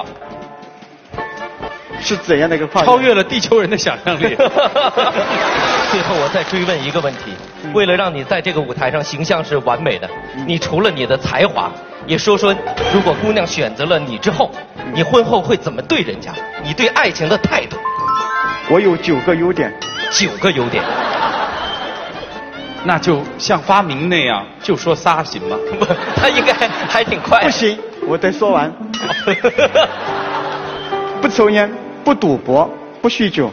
是怎样的一个跨越？ 超越了地球人的想象力。 最后我再追问一个问题，为了让你在这个舞台上形象是完美的，你除了你的才华，也说说如果姑娘选择了你之后，你婚后会怎么对人家？你对爱情的态度？ 我有9个优点。 9个优点。 那就像发明那样，就说仨行吗？ 不，他应该还挺快。 不行，我得说完。不抽烟，不赌博，不酗酒，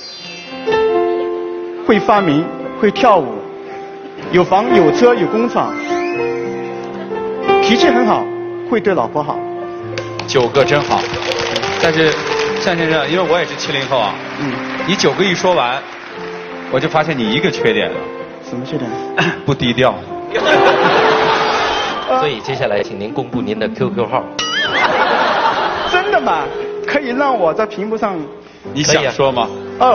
会发明，会跳舞，有房有车有工厂，脾气很好，会对老婆好。 9个真好，但是向先生，因为我也是70后啊，你9个一说完，我就发现你一个缺点了。 什么缺点？ 不低调。 所以接下来，请您公布您的 QQ 号。 真的吗？可以让我在屏幕上。 你想说吗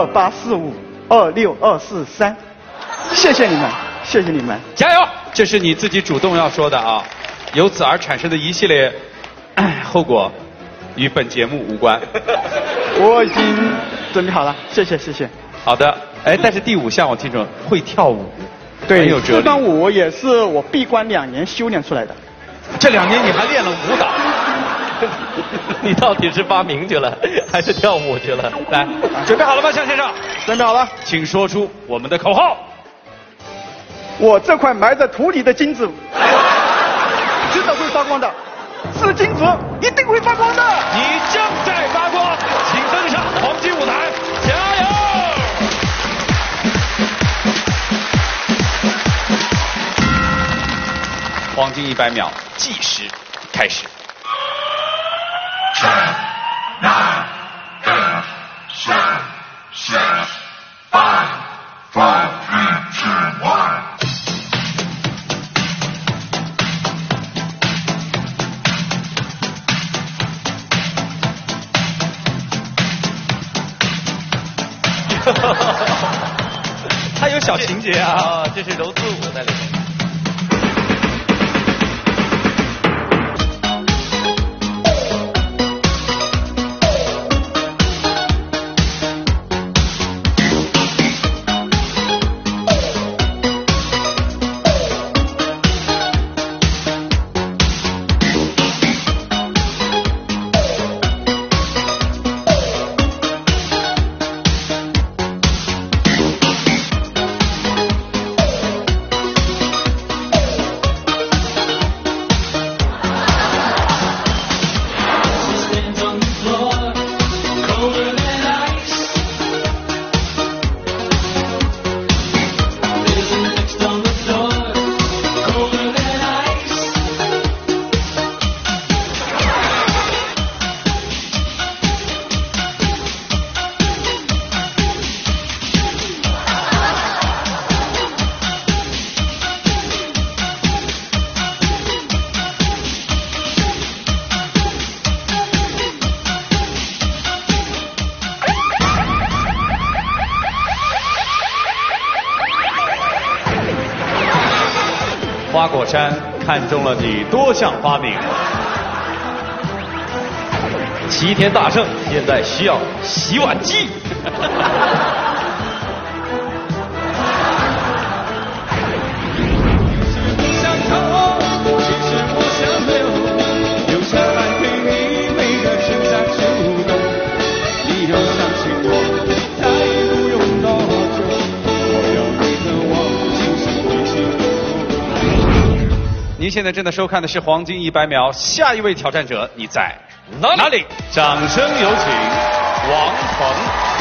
？2845262443。谢谢你们，谢谢你们， 加油！这是你自己主动要说的啊，由此而产生的一系列后果与本节目无关。 我已经准备好了，谢谢谢谢。 好的，哎，但是第5项我听说会跳舞， 对， 很有哲理。 这段舞也是我闭关2年修炼出来的。 这2年你还练了舞蹈？ 你到底是发明去了，还是跳舞去了？ 来，准备好了吗，向先生？ 准备好了， 请说出我们的口号。 我这块埋在土里的金子，真的会发光的，是金子，一定会发光的。 你正在发光，请登上黄金舞台，加油！黄金100秒计时开始。10、9、8、7、6、5、4、3、2、1。 还有小情节啊！这是柔姿舞在里面。 花果山看中了你多项发明。 齐天大圣现在需要洗碗机。 您现在正在收看的是《黄金100秒》，下一位挑战者你在哪里？掌声有请王鹏。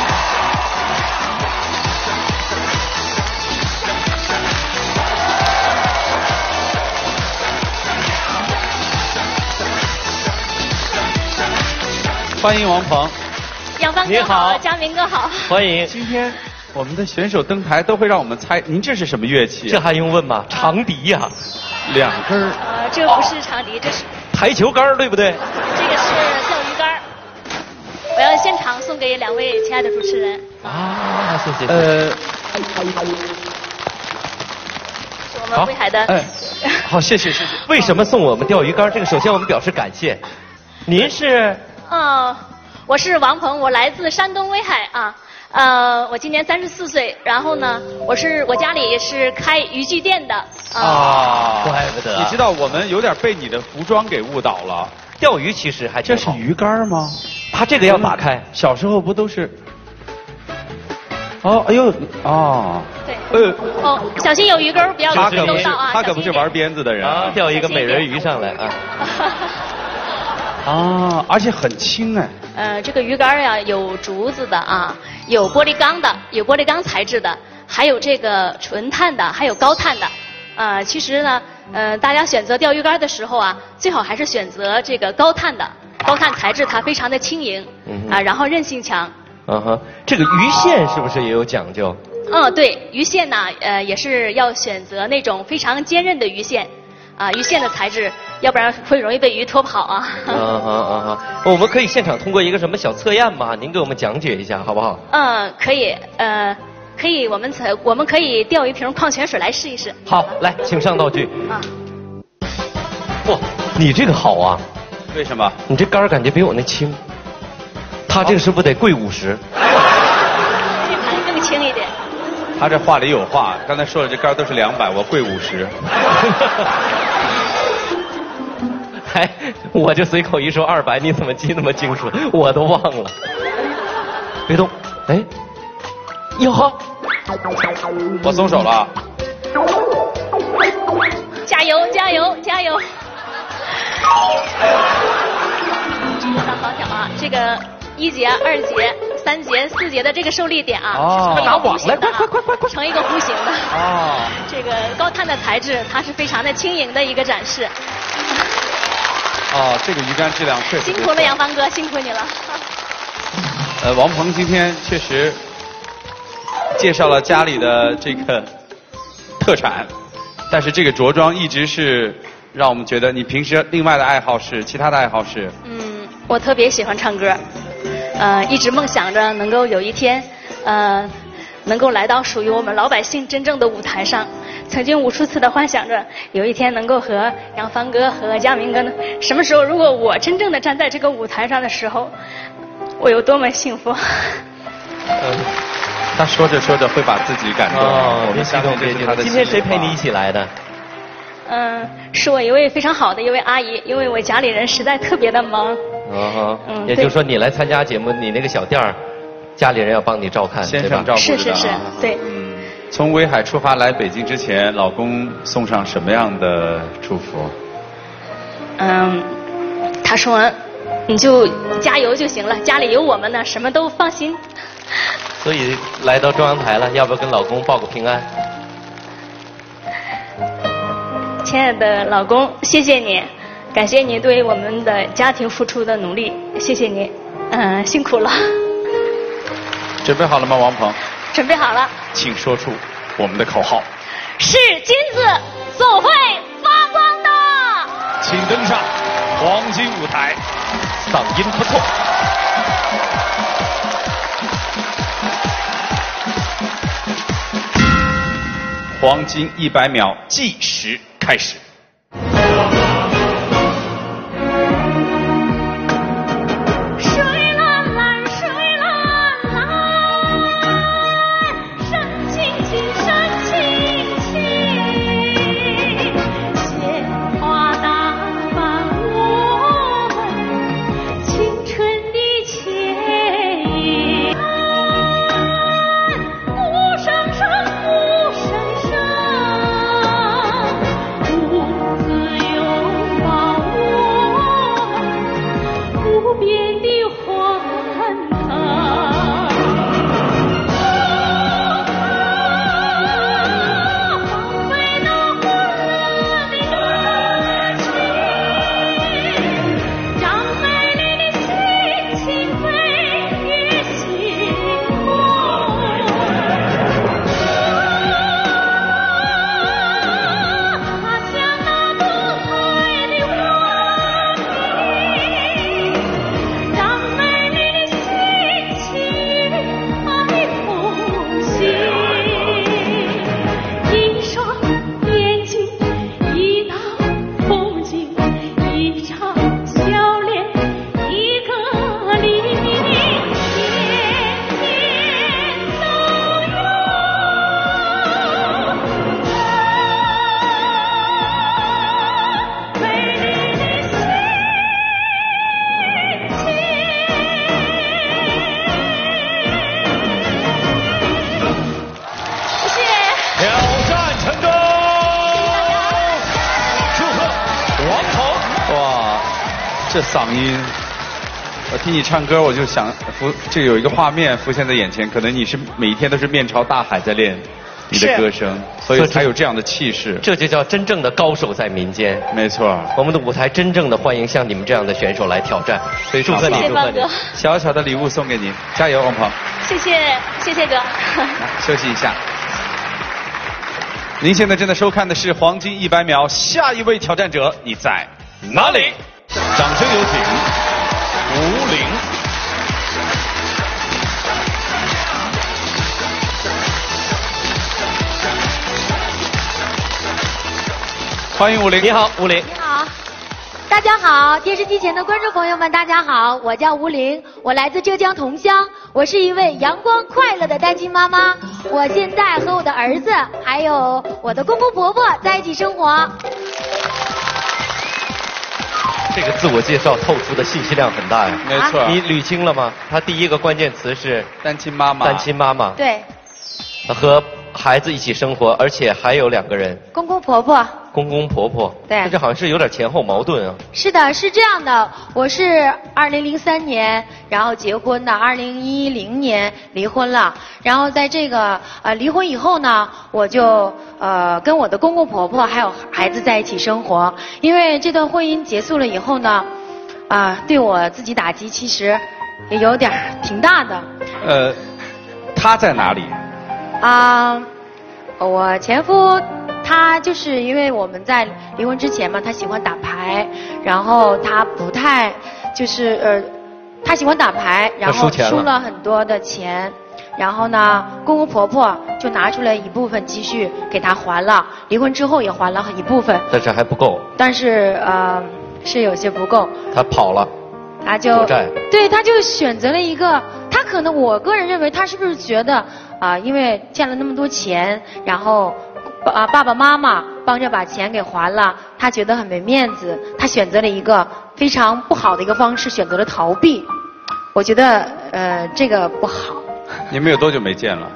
欢迎王鹏。 杨帆哥好，佳明哥好。 欢迎。 今天我们的选手登台都会让我们猜，您这是什么乐器？ 这还用问吗？长笛呀。 2根。 这不是长笛，这是台球杆，对不对？ 这个是钓鱼竿。我要现场送给2位亲爱的主持人。 啊，谢谢。 是我们威海的。 好，谢谢。为什么送我们钓鱼竿？这个首先我们表示感谢。您是？ 我是王鹏，我来自山东威海啊。我今年34岁，然后呢，我家里也是开渔具店的。 怪不得。 你知道我们有点被你的服装给误导了。 钓鱼其实还挺好。 这是鱼竿吗？ 它这个要打开。 小时候不都是？哎呦， 对。小心有鱼钩，不要弄到啊！ 他可不是玩鞭子的人。 钓一个美人鱼上来啊！而且很轻哎。 这个鱼竿呀，有竹子的啊，有玻璃钢的，有玻璃钢材质的，还有这个纯碳的，还有高碳的。其实呢，大家选择钓鱼竿的时候啊，最好还是选择这个高碳的。高碳材质它非常的轻盈，然后韧性强。 这个鱼线是不是也有讲究？ 对，鱼线呢，也是要选择那种非常坚韧的鱼线。鱼线的材质，要不然会容易被鱼拖跑啊。 我们可以现场通过一个什么小测验吗？您给我们讲解一下好不好？ 可以，可以，我们可以钓一瓶矿泉水来试一试。 好，来，请上道具。哇，你这个好啊！ 为什么？ 你这竿感觉比我那轻。他这个是不是得贵50？ 这盘更轻一点。 他这话里有话，刚才说了这竿都是200，我贵50。 我就随口一说200，你怎么记那么清楚？我都忘了。别动，哟呵， 我松手了。 加油，加油，加油！好小啊，这个1节、2节、3节、4节的这个受力点啊， 拿网来，快， 成一个弧形的。这个高碳的材质，它是非常的轻盈的一个展示。 这个鱼竿质量确实。 辛苦了，杨帆哥，辛苦你了。 王鹏今天确实介绍了家里的这个特产，但是这个着装一直是让我们觉得你平时另外的爱好是其他的爱好是。 我特别喜欢唱歌，一直梦想着能够有一天， 能够来到属于我们老百姓真正的舞台上。曾经无数次的幻想着有一天能够和杨帆哥和佳明哥呢，什么时候如果我真正的站在这个舞台上的时候，我有多么幸福。 他说着说着会把自己感动。我们相信这是他的。 今天谁陪你一起来的？ 是我一位非常好的一位阿姨，因为我家里人实在特别的忙。 也就是说你来参加节目，你那个小店儿，家里人要帮你照看， 先生照顾着的。 是，对。 从威海出发来北京之前，老公送上什么样的祝福？ 他说你就加油就行了，家里有我们呢，什么都放心。 所以来到中央台了，要不要跟老公报个平安？ 亲爱的老公，谢谢你，感谢你对我们的家庭付出的努力，谢谢你，辛苦了。 准备好了吗，王鹏？ 准备好了。 请说出我们的口号。 是金子总会发光的。 请登上黄金舞台， 嗓音不错。 黄金100秒计时开始。这嗓音，我听你唱歌，我就想这有一个画面浮现在眼前，可能你是每一天都是面朝大海在练你的歌声，所以才有这样的气势。 这就叫真正的高手在民间。 没错， 我们的舞台真正的欢迎像你们这样的选手来挑战，所以祝贺你，祝贺你！ 小小的礼物送给你，加油，王鹏！ 谢谢哥。 休息一下。您现在正在收看的是《黄金100秒》，下一位挑战者你在哪里？掌声有请吴玲。欢迎吴玲。 你好，吴玲。 你好，大家好，电视机前的观众朋友们，大家好，我叫吴玲，我来自浙江桐乡，我是一位阳光快乐的单亲妈妈。我现在和我的儿子还有我的公公婆婆在一起生活。 这个自我介绍透出的信息量很大呀。 没错。 你捋清了吗？他第一个关键词是单亲妈妈。 单亲妈妈。 对。 和孩子一起生活，而且还有2个人。 公公婆婆。 公公婆婆。 对。 这好像是有点前后矛盾啊。 是的，是这样的，我是2003年然后结婚的，2010年离婚了，然后在这个离婚以后呢，我就跟我的公公婆婆还有孩子在一起生活。因为这段婚姻结束了以后呢，对我自己打击其实也有点挺大的。 他在哪里？ 我前夫他就是因为我们在离婚之前嘛，他喜欢打牌，然后他不太就是他喜欢打牌，然后输了很多的钱， 然后呢，公公婆婆就拿出来一部分积蓄给他还了，离婚之后也还了一部分。 但是还不够。 但是是有些不够。 他跑了。 他就对，他就选择了一个，他可能我个人认为他是不是觉得因为欠了那么多钱，然后爸爸妈妈帮着把钱给还了，他觉得很没面子，他选择了一个非常不好的一个方式，选择了逃避。我觉得这个不好。 你们有多久没见了？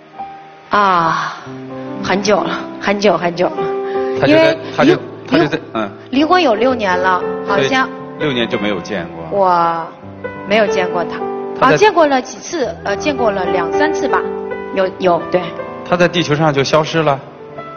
很久了，很久很久了。 他就在离婚有6年了，好像。 6年就没有见过。 我没有见过他。见过了几次，见过了2、3次吧。有对。 他在地球上就消失了。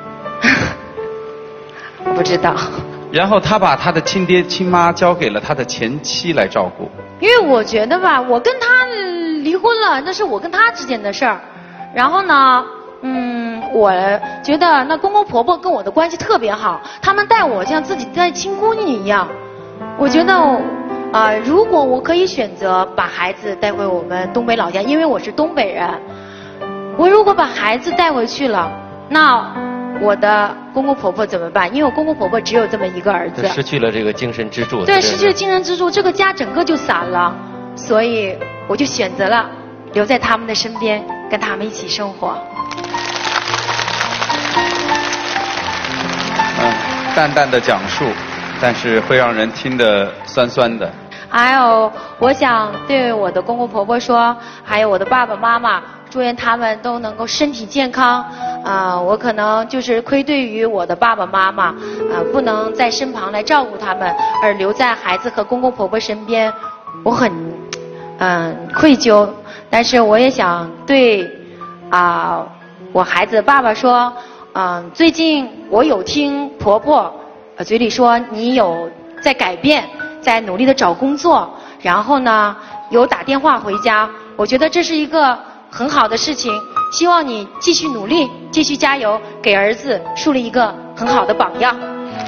我不知道。 然后他把他的亲爹亲妈交给了他的前妻来照顾。 因为我觉得吧，我跟他离婚了，那是我跟他之间的事儿。然后呢，我觉得那公公婆婆跟我的关系特别好，他们待我像自己带亲姑女一样。我觉得如果我可以选择把孩子带回我们东北老家，因为我是东北人，我如果把孩子带回去了，那我的公公婆婆怎么办？因为我公公婆婆只有这么一个儿子， 失去了这个精神支柱。 对，失去了精神支柱，这个家整个就散了。所以我就选择了留在他们的身边，跟他们一起生活。 淡淡的讲述，但是会让人听得酸酸的。 还有，我想对我的公公婆婆说，还有我的爸爸妈妈，祝愿他们都能够身体健康。我可能就是愧对于我的爸爸妈妈，不能在身旁来照顾他们，而留在孩子和公公婆婆身边，我很愧疚。但是我也想对我孩子的爸爸说，最近我有听婆婆嘴里说你有在改变，在努力的找工作，然后呢有打电话回家，我觉得这是一个很好的事情，希望你继续努力，继续加油，给儿子树立一个很好的榜样。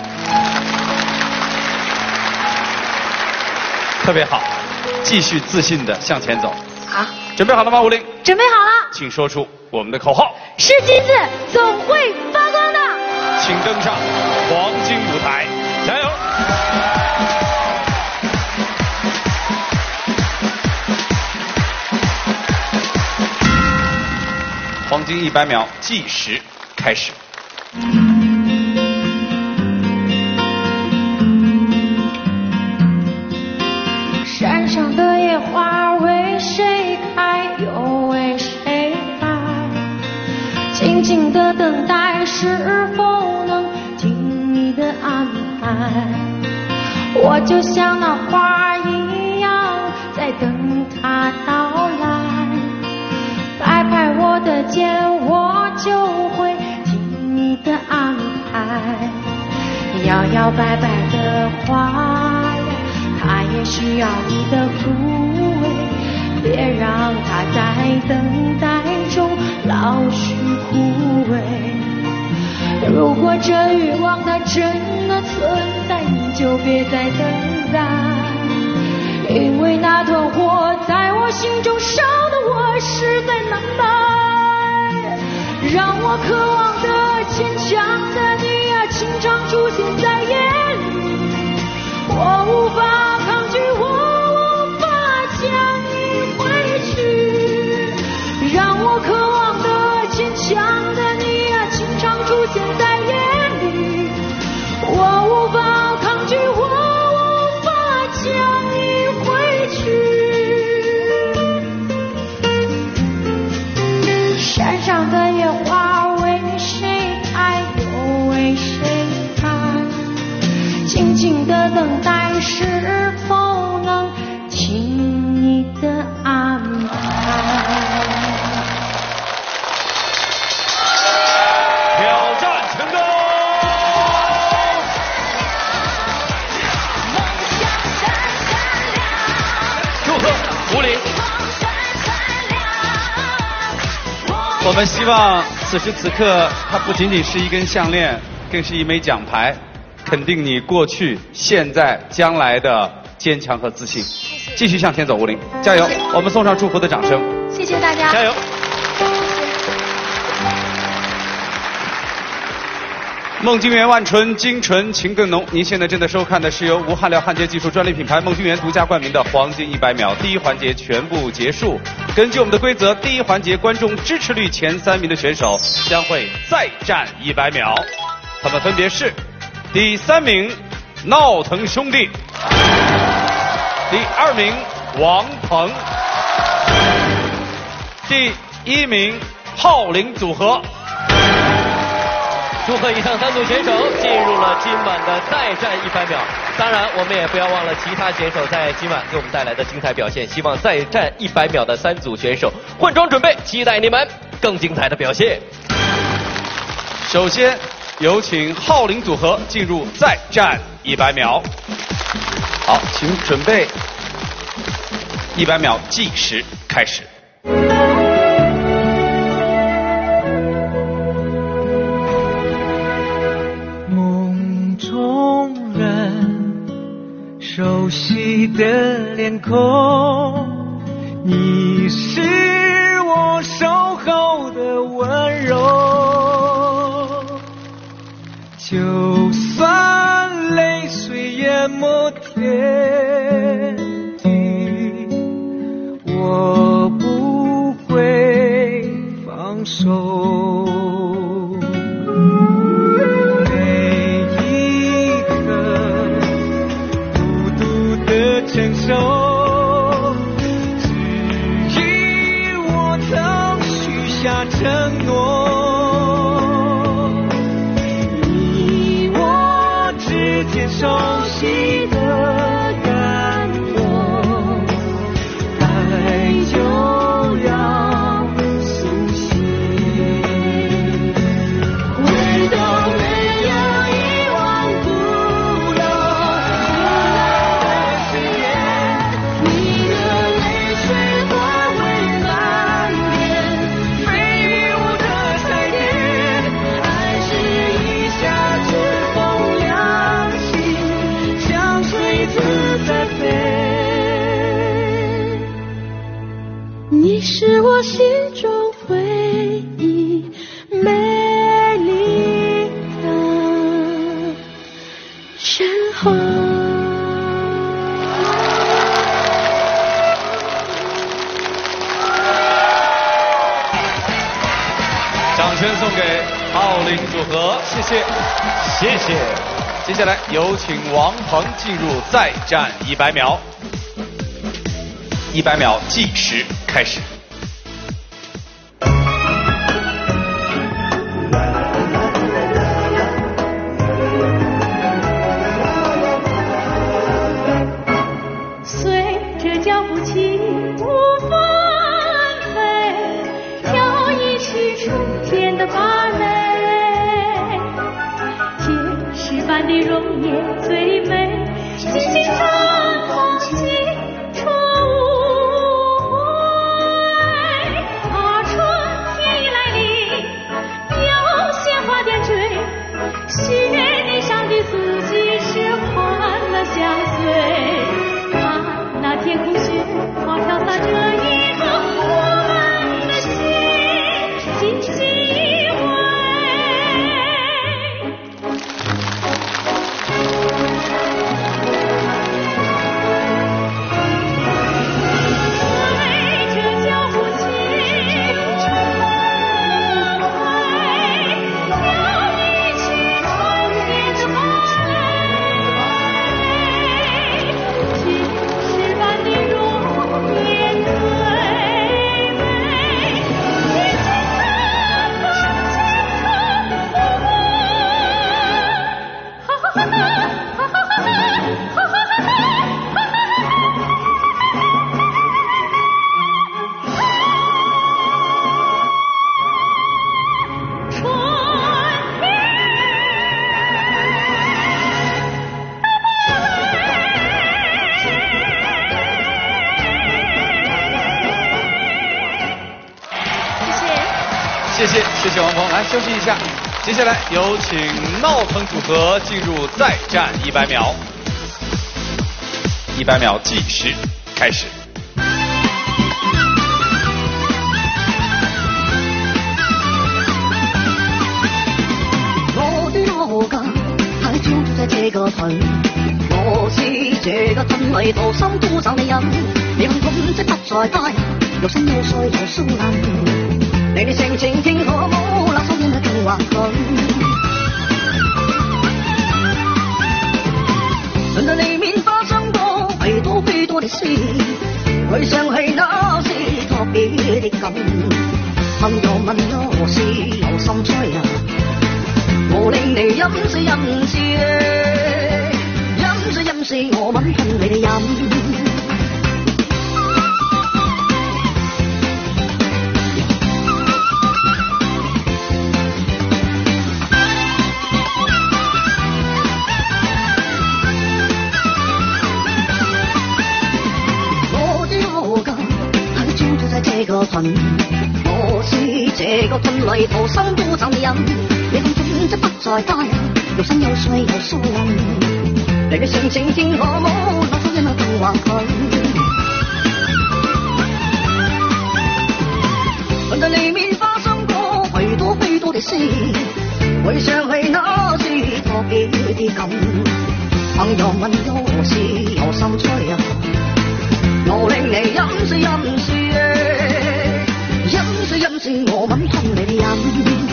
特别好，继续自信的向前走。 好， 准备好了吗，吴玲？ 准备好了。 请说出我们的口号。 是金子总会发光的。 请登上黄金舞台，加油！黄金100秒计时开始。 山上的野花为谁开，又为谁开？静静的等待，是否能听你的安排？我就像那花一样，在等它到来。拍拍我的肩，我就会听你的安排。摇摇摆摆的花呀，它也需要你的抚慰，别让它在等待中老去枯萎。如果这欲望它真的存在，你就别再等待，因为那团火在我心中烧得我实在难耐。让我渴望的坚强的你啊，经常出现在夜里，我无法抗拒，我无法将你挥去。让我渴望的坚强的你啊，经常出现在夜里，我无法抗拒，我无法将你挥去。山上的野花为谁开，又为谁开？静静的等待，是否能听你的安排？ 挑战成功！祝贺吴玲！我们希望此时此刻，它不仅仅是一根项链，更是一枚奖牌，肯定你过去、现在、将来的坚强和自信。继续向前走，吴玲，加油！我们送上祝福的掌声。 谢谢大家， 加油！ 梦晶源万醇，精纯情更浓。您现在正在收看的是由无焊料焊接技术专利品牌梦晶源独家冠名的黄金100秒。第一环节全部结束。根据我们的规则，第一环节观众支持率前3名的选手将会再战100秒。他们分别是：第3名闹腾兄弟，第2名王鹏，第1名浩林组合。 祝贺以上3组选手进入了今晚的再战100秒。当然，我们也不要忘了其他选手在今晚给我们带来的精彩表现。希望再战100秒的3组选手换装准备，期待你们更精彩的表现。 首先有请浩林组合进入再战100秒。好，请准备，100秒计时开始。 熟悉的脸孔，你是我守候的温柔。就算泪水淹没天地，我不会放手。承受，只因我曾许下承诺，你我之间熟悉的感动，爱就要苏醒，回到没有遗忘古老。你是我心中唯一美丽的神话。 掌声送给浩林组合，谢谢，谢谢。接下来有请王鹏进入再战100秒。100秒计时开始。 随着脚步起舞翻飞，跳一曲春天的芭蕾，天使般的容颜最美，轻轻绽放起初无悔。啊，春天已来临，有鲜花点缀，雪地上的足迹是欢乐相随。看那天空雪花飘洒着一个我们的心，紧紧依偎。随着脚步起舞飞，跳一曲春天的芭蕾，天使般的容颜最美，轻轻绽放青春无悔。哈哈哈哈，哈哈哈哈，哈哈哈哈。 谢谢王鹏，来休息一下。接下来有请闹腾组合进入再战100秒。100秒计时开始。 我的老这个盾，我是这个盾里头心都找你人，你看痛即不再大人，又生又衰又疏冷，你的性情听可冇，那手邊更橫盾。輪到裏面發生過許多的事，回想起那是特別的感，問我是有心吹啊，我令你飲死我吻噴你的飲。这个盾，我是这个盾里头心都找你人，你看痛即不再大人，又生又衰又疏冷，你嘅性情聽可冇，那手因那更橫盾。輪到裏面發生過許多的事，回想起那是特別的感，朋友問我是有心吹啊，我令你飲死我吻噴你的飲。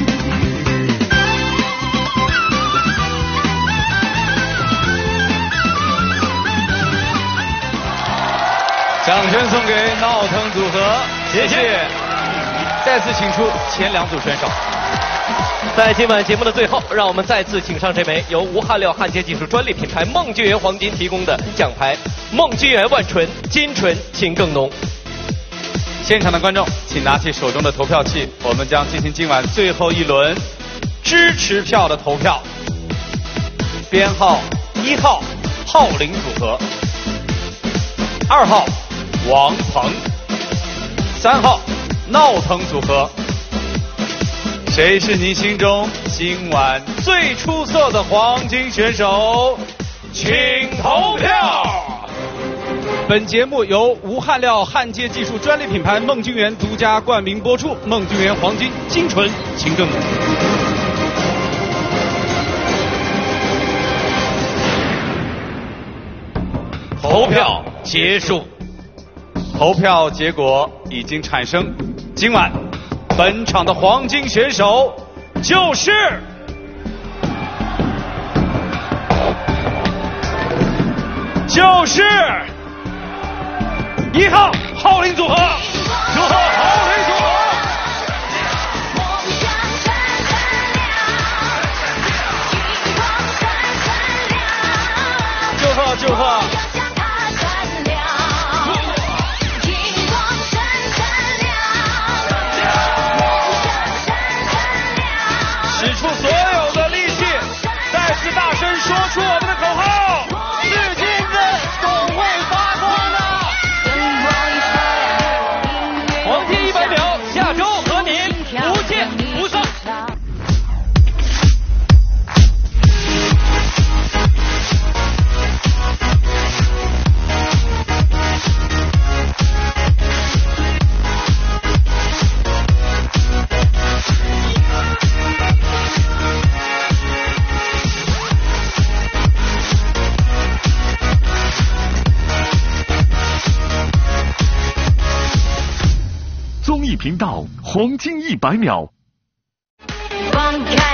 掌声送给闹腾组合，谢谢。再次请出前2组选手。 在今晚节目的最后，让我们再次请上这枚由无焊料焊接技术专利品牌梦君源黄金提供的奖牌——梦君源万醇金醇情更浓。 现场的观众，请拿起手中的投票器，我们将进行今晚最后一轮支持票的投票。编号1号浩林组合，2号王鹏，3号闹腾组合。谁是您心中今晚最出色的黄金选手？请投票。本节目由无焊料焊接技术专利品牌梦君源独家冠名播出，梦君源黄金精纯情更浓。投票结束，投票结果已经产生。今晚本场的黄金选手就是1号浩林组合，祝贺浩林组合！祝贺！使出所有的力气，再次大声说出我们的口号：是金子总会发光的。黄金100秒，下周和您不见不散。 综艺频道黄金100秒。 放开